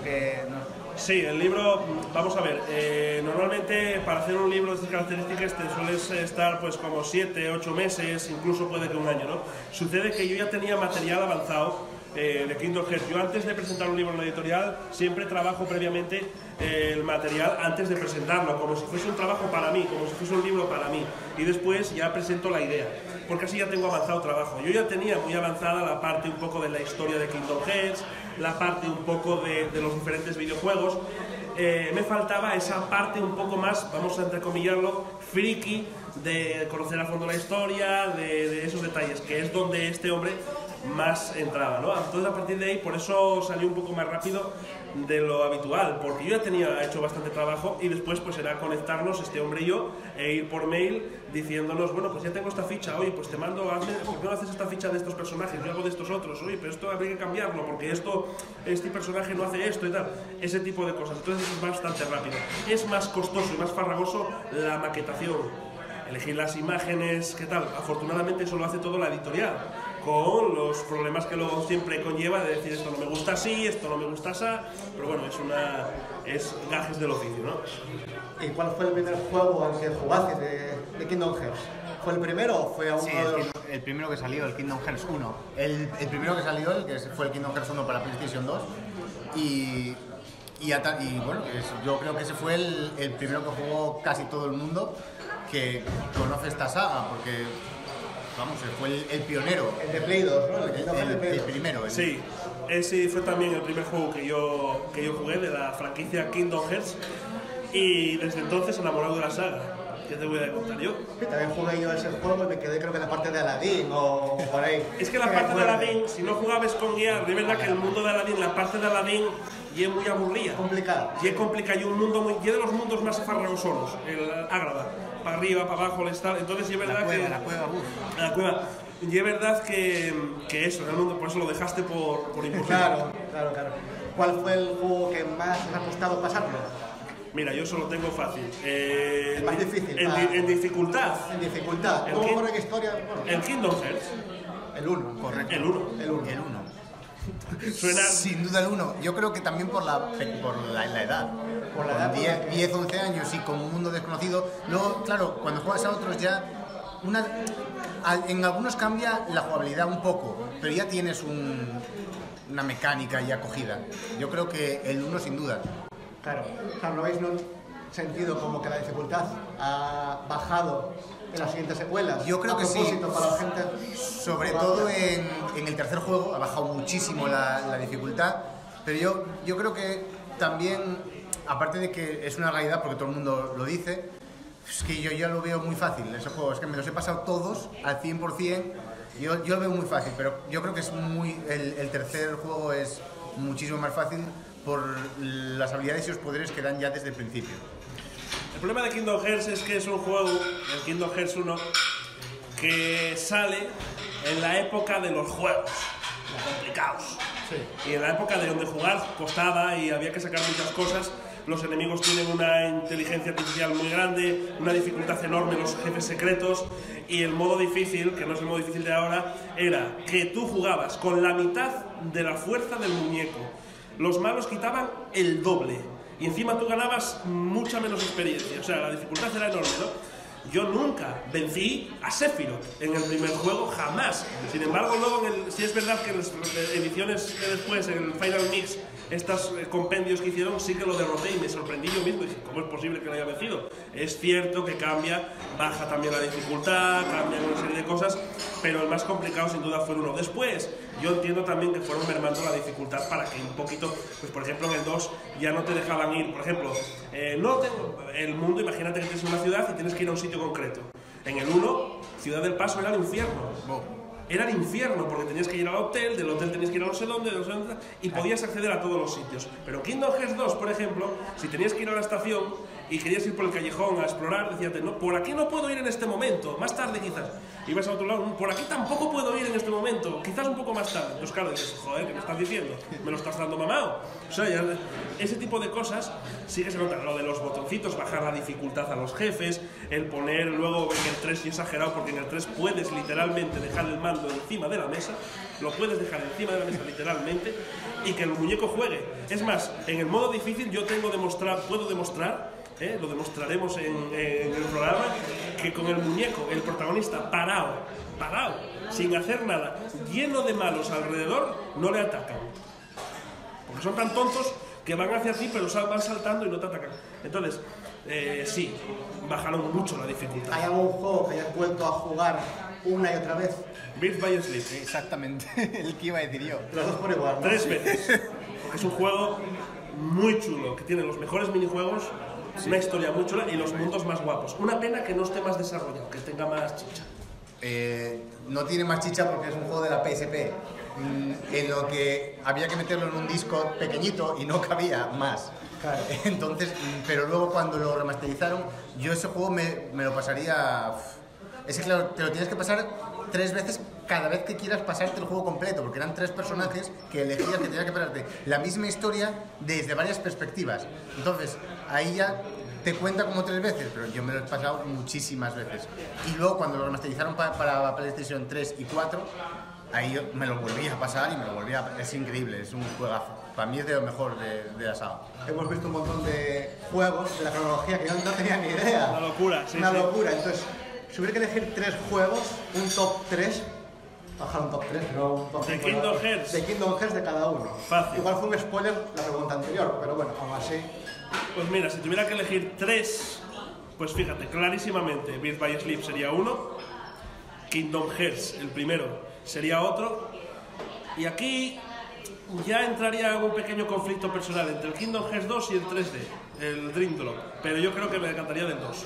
Sí, el libro, vamos a ver, normalmente para hacer un libro de estas características te sueles estar pues como 7, 8 meses, incluso puede que un año, ¿no? Sucede que yo ya tenía material avanzado de Kingdom Hearts. Yo antes de presentar un libro en la editorial siempre trabajo previamente el material antes de presentarlo, como si fuese un trabajo para mí, como si fuese un libro para mí, y después ya presento la idea, porque así ya tengo avanzado trabajo. Yo ya tenía muy avanzada la parte un poco de la historia de Kingdom Hearts, la parte un poco de los diferentes videojuegos. Me faltaba esa parte un poco más, vamos a entrecomillarlo, friki, de conocer a fondo la historia, de esos detalles, que es donde este hombre más entraba, ¿no? Entonces a partir de ahí, por eso salió un poco más rápido de lo habitual, porque yo ya tenía hecho bastante trabajo y después pues era conectarnos este hombre y yo e ir por mail diciéndonos, bueno, pues ya tengo esta ficha, oye, pues te mando, ¿por qué no haces esta ficha de estos personajes? Yo hago de estos otros, oye, pero esto habría que cambiarlo porque este personaje no hace esto y tal, ese tipo de cosas. Entonces es bastante rápido. Es más costoso y más farragoso la maquetación, elegir las imágenes, ¿qué tal? Afortunadamente eso lo hace todo la editorial, con los problemas que luego siempre conlleva de decir esto no me gusta así, esto no me gusta así, pero bueno, es gajes del oficio, ¿no?
¿Y cuál fue el primer juego al que jugaste de Kingdom Hearts? ¿Fue el primero o fue uno de los...?
El primero que salió, el Kingdom Hearts 1. El primero que salió, fue el Kingdom Hearts 1 para PlayStation 2. Y bueno, yo creo que ese fue el primero que jugó casi todo el mundo que conoce esta saga, porque vamos, fue el pionero.
El de Play 2, ¿no?
El primero.
Sí, ese fue también el primer juego que yo jugué de la franquicia Kingdom Hearts, y desde entonces enamorado de la saga. ¿Qué te voy a contar yo?
Sí, también jugué yo ese juego y me quedé creo que en la parte de Aladdin o por ahí.
Es que la parte de Aladdin, si no jugabas con guía, de verdad que el mundo de Aladdin, la parte de Aladdin y es muy aburrida.
Complicado.
Y es complicado, y un mundo muy, y de los mundos más farragosos, el Ágrada, para arriba, para abajo, el estar. Entonces, es verdad la cueva. Y es verdad que eso, en el mundo, por eso lo dejaste por imposible.
Claro. ¿Cuál fue el juego que más te ha costado pasarlo?
Mira, yo solo tengo fácil.
Más difícil.
En dificultad.
En dificultad. ¿Cómo corre qué historia? Bueno,
el Kingdom Hearts.
El 1.
Correcto.
El 1.
Suena... Sin duda el 1. Yo creo que también por la edad.
Por la edad.
10, 11 años y con un mundo desconocido. Luego, claro, cuando juegas a otros ya... en algunos cambia la jugabilidad un poco, pero ya tienes una mecánica ya cogida. Yo creo que el 1 sin duda.
Claro, o sea, no veis, sentido como que la dificultad ha bajado en las siguientes secuelas?
Yo creo que sí,
para la gente,
sobre todo en el tercer juego ha bajado muchísimo la dificultad, pero yo creo que también, aparte de que es una realidad porque todo el mundo lo dice, es que yo ya lo veo muy fácil ese juego, es que me los he pasado todos al 100%, yo lo veo muy fácil, pero yo creo que es el tercer juego es muchísimo más fácil por las habilidades y los poderes que dan ya desde el principio.
El problema de Kingdom Hearts es que es un juego, el Kingdom Hearts 1, que sale en la época de los juegos complicados. Sí. Y en la época de donde jugar costaba y había que sacar muchas cosas. Los enemigos tienen una inteligencia artificial muy grande, una dificultad enorme, los jefes secretos, y el modo difícil, que no es el modo difícil de ahora, era que tú jugabas con la mitad de la fuerza del muñeco. Los malos quitaban el doble y encima tú ganabas mucha menos experiencia, o sea, la dificultad era enorme, ¿no? Yo nunca vencí a Sephiroth en el primer juego, jamás. Sin embargo, luego, sí es verdad que en las ediciones después, en el Final Mix, estos compendios que hicieron, sí que lo derroté y me sorprendí yo mismo. Y dije, ¿cómo es posible que lo haya vencido? Es cierto que cambia, baja también la dificultad, cambia una serie de cosas, pero el más complicado sin duda fue el 1. Después, yo entiendo también que fueron mermando la dificultad para que un poquito, pues por ejemplo en el 2 ya no te dejaban ir, por ejemplo, el mundo, imagínate que tienes una ciudad y tienes que ir a un sitio concreto. En el 1, Ciudad del Paso era el infierno. Era el infierno porque tenías que ir al hotel, del hotel tenías que ir a no sé dónde, y podías acceder a todos los sitios. Pero Kingdom Hearts 2, por ejemplo, si tenías que ir a la estación y querías ir por el callejón a explorar, decías, no, por aquí no puedo ir en este momento, más tarde quizás. Ibas a otro lado, por aquí tampoco puedo ir en este momento, quizás un poco más tarde. Entonces claro, dices, joder, ¿qué me estás diciendo? ¿Me lo estás dando mamado? O sea, ya, ese tipo de cosas sí que se nota. Lo de los botoncitos, bajar la dificultad a los jefes, el poner luego en el 3, y exagerado, porque en el 3 puedes literalmente dejar el mando encima de la mesa, lo puedes dejar encima de la mesa literalmente, y que el muñeco juegue. Es más, en el modo difícil yo puedo demostrar, lo demostraremos en el programa, que con el muñeco, el protagonista parado, sin hacer nada, lleno de malos alrededor, no le atacan. Porque son tan tontos que van hacia ti, pero van saltando y no te atacan. Entonces, sí, bajaron mucho la dificultad.
¿Hay algún juego que hayas vuelto a jugar una y otra vez?
Birth by Sleep.
Exactamente, el que iba a decir yo.
Los dos por igual, ¿no?
3 veces. Porque es un juego muy chulo, que tiene los mejores minijuegos, una historia muy chula y los mundos más guapos. Una pena que no esté más desarrollado, que tenga más chicha.
No tiene más chicha porque es un juego de la PSP, en lo que había que meterlo en un disco pequeñito y no cabía más. Claro. Entonces, pero luego cuando lo remasterizaron, yo ese juego me lo pasaría... Es que claro, te lo tienes que pasar 3 veces cada vez que quieras pasarte el juego completo, porque eran 3 personajes que elegías, que tenías que pasarte la misma historia desde varias perspectivas. Entonces, ahí ya te cuenta como 3 veces, pero yo me lo he pasado muchísimas veces. Y luego cuando lo remasterizaron para PlayStation 3 y 4, ahí yo me lo volví a pasar y me lo volví a... Es increíble, es un juegazo. Para mí es de lo mejor de la saga.
Hemos visto un montón de juegos de la cronología que yo no tenía ni idea.
Una locura, sí.
Una locura. Entonces, si hubiera que elegir 3 juegos, un top 3, bajar un top 3, no un top 5.
De Kingdom Hearts.
De Kingdom Hearts de cada uno.
Fácil.
Igual fue un spoiler la pregunta anterior, pero bueno, aún así.
Pues mira, si tuviera que elegir 3, pues fíjate, clarísimamente, Birth by Sleep sería uno, Kingdom Hearts, el primero, sería otro, y aquí ya entraría un pequeño conflicto personal entre el Kingdom Hearts 2 y el 3D, el Dream Drop, pero yo creo que me encantaría del 2.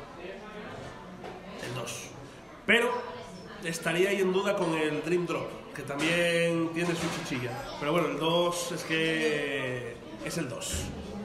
El 2. Pero estaría ahí en duda con el Dream Drop, que también tiene su chichilla. Pero bueno, el 2 es que es el 2.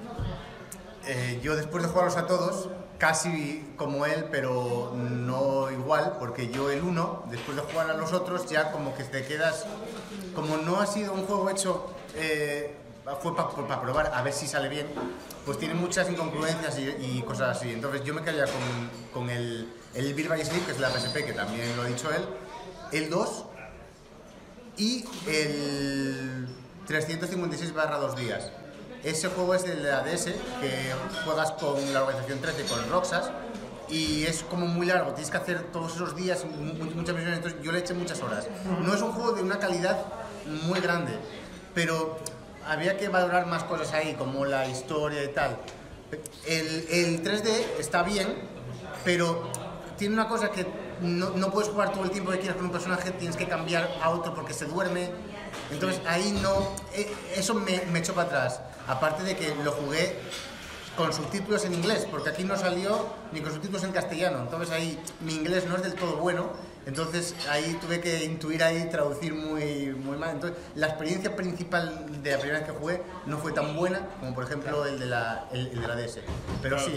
Yo después de jugarlos a todos, casi como él, pero no igual, porque yo el 1, después de jugar a los otros, ya como que te quedas... Como no ha sido un juego hecho, fue para probar a ver si sale bien, pues tiene muchas incongruencias y cosas así. Entonces yo me quedaría con el Birth by Sleep, que es la PSP, que también lo ha dicho él, el 2 y el 356/2 días. Ese juego es de la DS, que juegas con la organización 13, con Roxas, y es como muy largo, tienes que hacer todos esos días, muchas misiones, entonces yo le eché muchas horas. No es un juego de una calidad muy grande, pero había que valorar más cosas ahí, como la historia y tal. El 3D está bien, pero tiene una cosa que no puedes jugar todo el tiempo que quieras con un personaje, tienes que cambiar a otro porque se duerme. Entonces ahí no... Eso me echó para atrás. Aparte de que lo jugué con subtítulos en inglés, porque aquí no salió ni con subtítulos en castellano. Entonces ahí mi inglés no es del todo bueno. Entonces ahí tuve que intuir ahí, traducir muy mal. Entonces la experiencia principal de la primera vez que jugué no fue tan buena como por ejemplo el de la DS. Pero sí,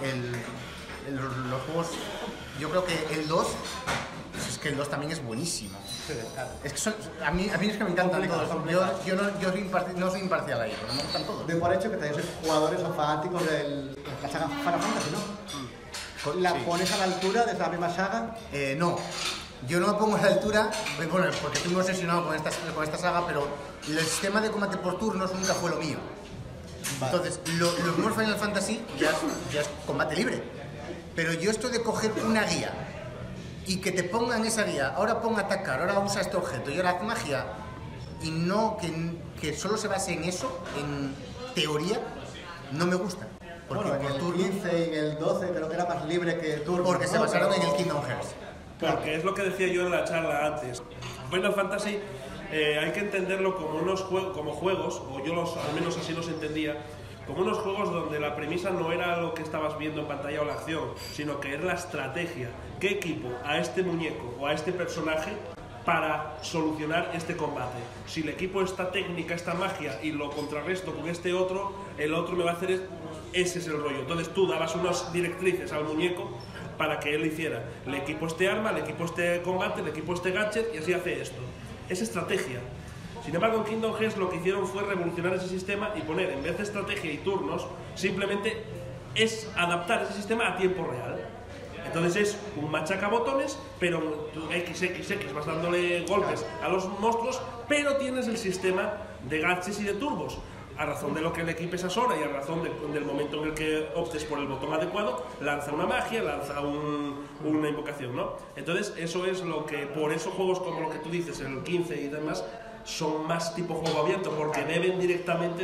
los juegos, yo creo que el 2, es que el 2 también es buenísimo.
Sí, claro.
Es que a mí es que me encantan todos. Yo no soy imparcial ahí, pero me gustan todos.
Doy por hecho que también sois jugadores o fanáticos de la saga Final Fantasy, ¿no? ¿La pones a la altura de la misma saga?
No, yo no me pongo a la altura, bueno, porque estoy muy obsesionado con esta saga, pero el sistema de combate por turnos nunca fue lo mío. Vale. Entonces, los nuevos Final Fantasy ya es combate libre, pero yo esto de coger una guía y que te pongan esa guía, ahora ponga atacar, ahora usa este objeto y ahora haz magia, y no que solo se base en eso, en teoría, no me gusta. Porque
bueno, en el 15 y en el 12 creo que era más libre que turno.
Porque se basaron en el Kingdom Hearts.
Porque es lo que decía yo en la charla antes. Final Fantasy hay que entenderlo como como juegos, o yo al menos así los entendía, como unos juegos donde la premisa no era lo que estabas viendo en pantalla o la acción, sino que era la estrategia. ¿Qué equipo a este muñeco o a este personaje para solucionar este combate? Si el equipo esta técnica, esta magia, y lo contrarresto con este otro, el otro me va a hacer... Ese es el rollo. Entonces tú dabas unas directrices al muñeco para que él hiciera el equipo este arma, el equipo este combate, el equipo este gadget, y así hace esto. Es estrategia. Sin embargo, en Kingdom Hearts lo que hicieron fue revolucionar ese sistema y poner, en vez de estrategia y turnos, simplemente es adaptar ese sistema a tiempo real. Entonces es un machacabotones, pero tú XXX vas dándole golpes a los monstruos, pero tienes el sistema de gadgets y de turbos. A razón de lo que le equipes a Sora y a razón del momento en el que optes por el botón adecuado, lanza una magia, lanza una invocación, ¿no? Entonces eso es lo que, por eso juegos como lo que tú dices, el 15 y demás, son más tipo juego abierto, porque beben directamente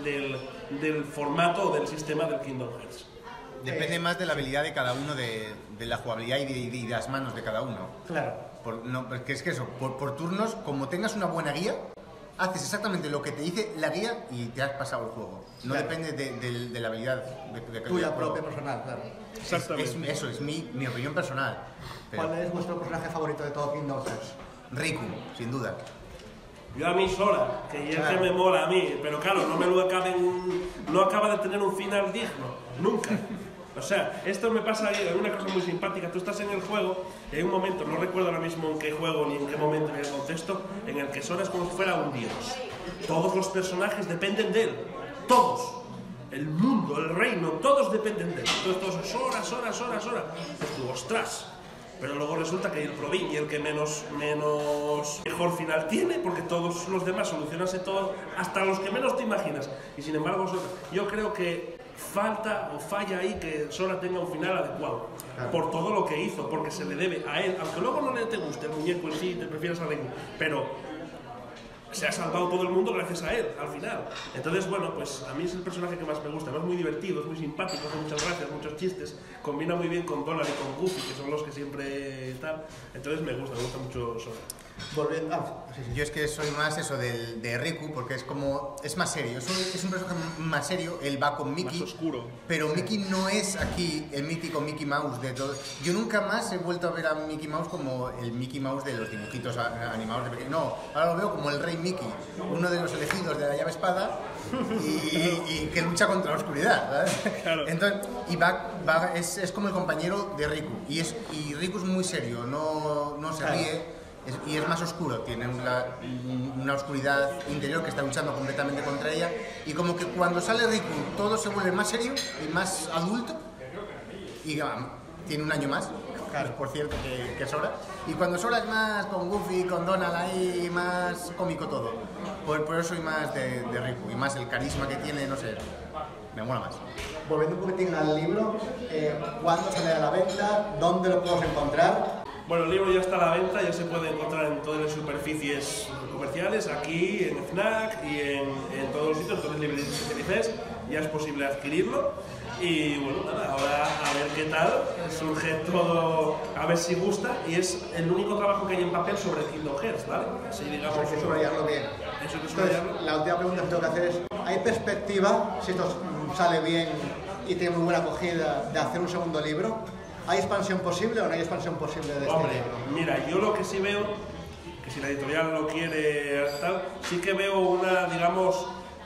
del formato o del sistema del Kingdom Hearts.
Depende más de la habilidad de cada uno, de la jugabilidad y de las manos de cada uno.
Claro.
Porque es que eso, por turnos, como tengas una buena guía, haces exactamente lo que te dice la guía y te has pasado el juego. No
claro.
Depende de la habilidad de
tuya propia personal, claro.
Exactamente.
Eso es mi opinión personal.
¿Cuál es vuestro personaje favorito de todo Kingdom Hearts?
Riku, sin duda.
Yo a mí Sora, que ya que me mola a mí, pero claro, no acaba de tener un final digno, nunca. O sea, esto me pasa ahí, una cosa muy simpática. Tú estás en el juego y hay un momento, no recuerdo ahora mismo en qué juego ni en qué momento ni en qué contexto, en el que Sora es como si fuera un dios. Todos los personajes dependen de él, todos. El mundo, el reino, todos dependen de él. Entonces todos, Sora. Pues tú, ostras. Pero luego resulta que el Provin y el que menos mejor final tiene, porque todos los demás solucionanse todo, hasta los que menos te imaginas. Y sin embargo, yo creo que falta o falla ahí que Sora tenga un final adecuado, claro, por todo lo que hizo, porque se le debe a él, aunque luego no le te guste el muñeco en sí, te prefieras a Riku, pero se ha salvado todo el mundo gracias a él, al final. Entonces, bueno, pues a mí es el personaje que más me gusta, es muy divertido, es muy simpático, hace muchas gracias, muchos chistes, combina muy bien con Donald y con Goofy, que son los que siempre están, entonces me gusta mucho Sora.
Volviendo,
Yo es que soy más eso de Riku, porque es más serio, es un personaje más serio. Él va con Mickey,
más oscuro,
pero Mickey no es aquí el mítico Mickey Mouse de todo. Yo nunca más he vuelto a ver a Mickey Mouse como el Mickey Mouse de los dibujitos animados de pequeño. No, ahora lo veo como el Rey Mickey, uno de los elegidos de la llave espada y que lucha contra la oscuridad, ¿sabes? Claro. Entonces, es como el compañero de Riku, y Riku es muy serio, no se ríe. Y es más oscuro, tiene una oscuridad interior que está luchando completamente contra ella, y como que cuando sale Riku todo se vuelve más serio y más adulto, y tiene un año más, claro, por cierto, que Sora, y cuando Sora es más con Goofy, con Donald ahí, más cómico todo, por eso soy más de Riku, y más el carisma que tiene, no sé, me mola más.
Volviendo un poquitín al libro, ¿cuándo sale a la venta? ¿Dónde lo podemos encontrar?
Bueno, el libro ya está a la venta, ya se puede encontrar en todas las superficies comerciales, aquí, en FNAC y en todos los sitios, en todas las librerías especializadas. ya es posible adquirirlo. Y bueno, nada, ahora a ver qué tal, surge todo, a ver si gusta, y es el único trabajo que hay en papel sobre Kingdom Hearts, ¿vale? Así digamos.
Hay que subrayarlo bien.
Eso hay que
Entonces,
subrayarlo.
la última pregunta que tengo que hacer es, ¿hay perspectiva, si esto sale bien y tiene muy buena acogida, de hacer un segundo libro? ¿Hay expansión posible o no hay expansión posible de este
Hombre,
libro?
mira, yo lo que sí veo, que si la editorial lo quiere tal, sí que veo una, digamos,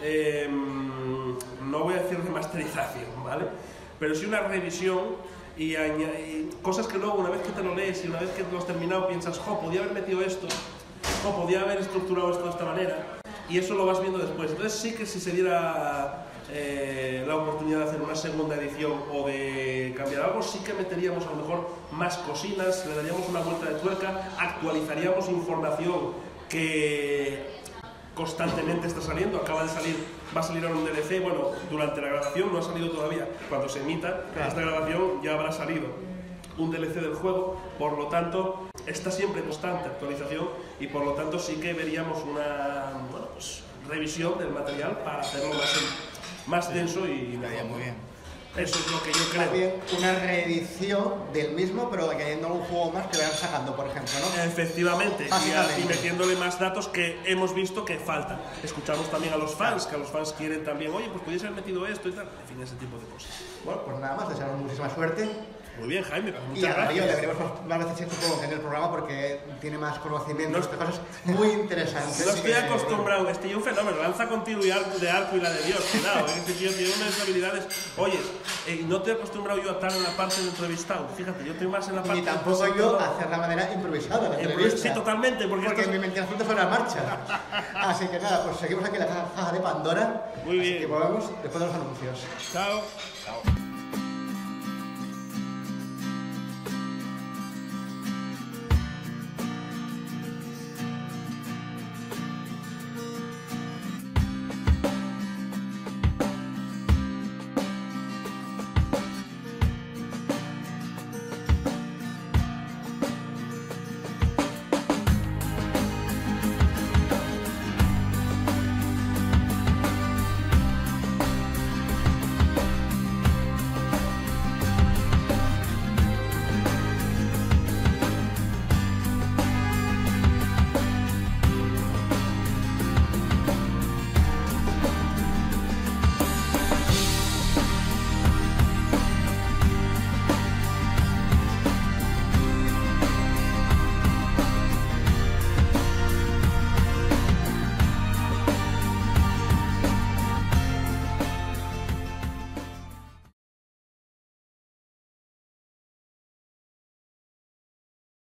no voy a decir remasterización, ¿vale? Pero sí una revisión y cosas que luego, una vez que te lo lees y una vez que lo has terminado, piensas, jo, podía haber metido esto, jo, podía haber estructurado esto de esta manera, y eso lo vas viendo después. Entonces sí que si se diera la oportunidad de hacer una segunda edición o de cambiar algo, sí que meteríamos a lo mejor más cosinas, le daríamos una vuelta de tuerca, actualizaríamos información que constantemente está saliendo, acaba de salir, va a salir ahora un DLC, bueno, durante la grabación, no ha salido todavía, cuando se emita esta grabación ya habrá salido un DLC del juego, por lo tanto está siempre en constante actualización y por lo tanto sí que veríamos una revisión del material para hacerlo más denso y mejor.
Muy bien.
Eso es lo que yo creo.
También una reedición del mismo, pero añadiendo un juego más que vayan sacando, por ejemplo, ¿no?
Efectivamente, y metiéndole más datos que hemos visto que faltan. Escuchamos también a los fans, que a los fans quieren también, oye, pues podéis haber metido esto y tal, en fin, ese tipo de cosas.
Bueno, pues nada más, deseamos muchísima suerte.
Muy bien, Jaime, pues
Y
muchas
a Darío
gracias.
le veremos más veces en el programa porque tiene más conocimientos de cosas muy interesantes.
No estoy acostumbrado, este tío es un fenómeno, lanza contigo y de arco y la de Dios, cuidado, este tío tiene unas habilidades. Oye, no te he acostumbrado yo a estar en la parte de entrevistado, fíjate, yo estoy más en la parte
Ni tampoco yo a hacer la manera improvisada la entrevista.
Sí, totalmente, porque
mi mentiración fue la marcha. Así que nada, pues seguimos aquí en la caja de Pandora.
Muy bien.
Así que volvemos después de los anuncios.
Chao.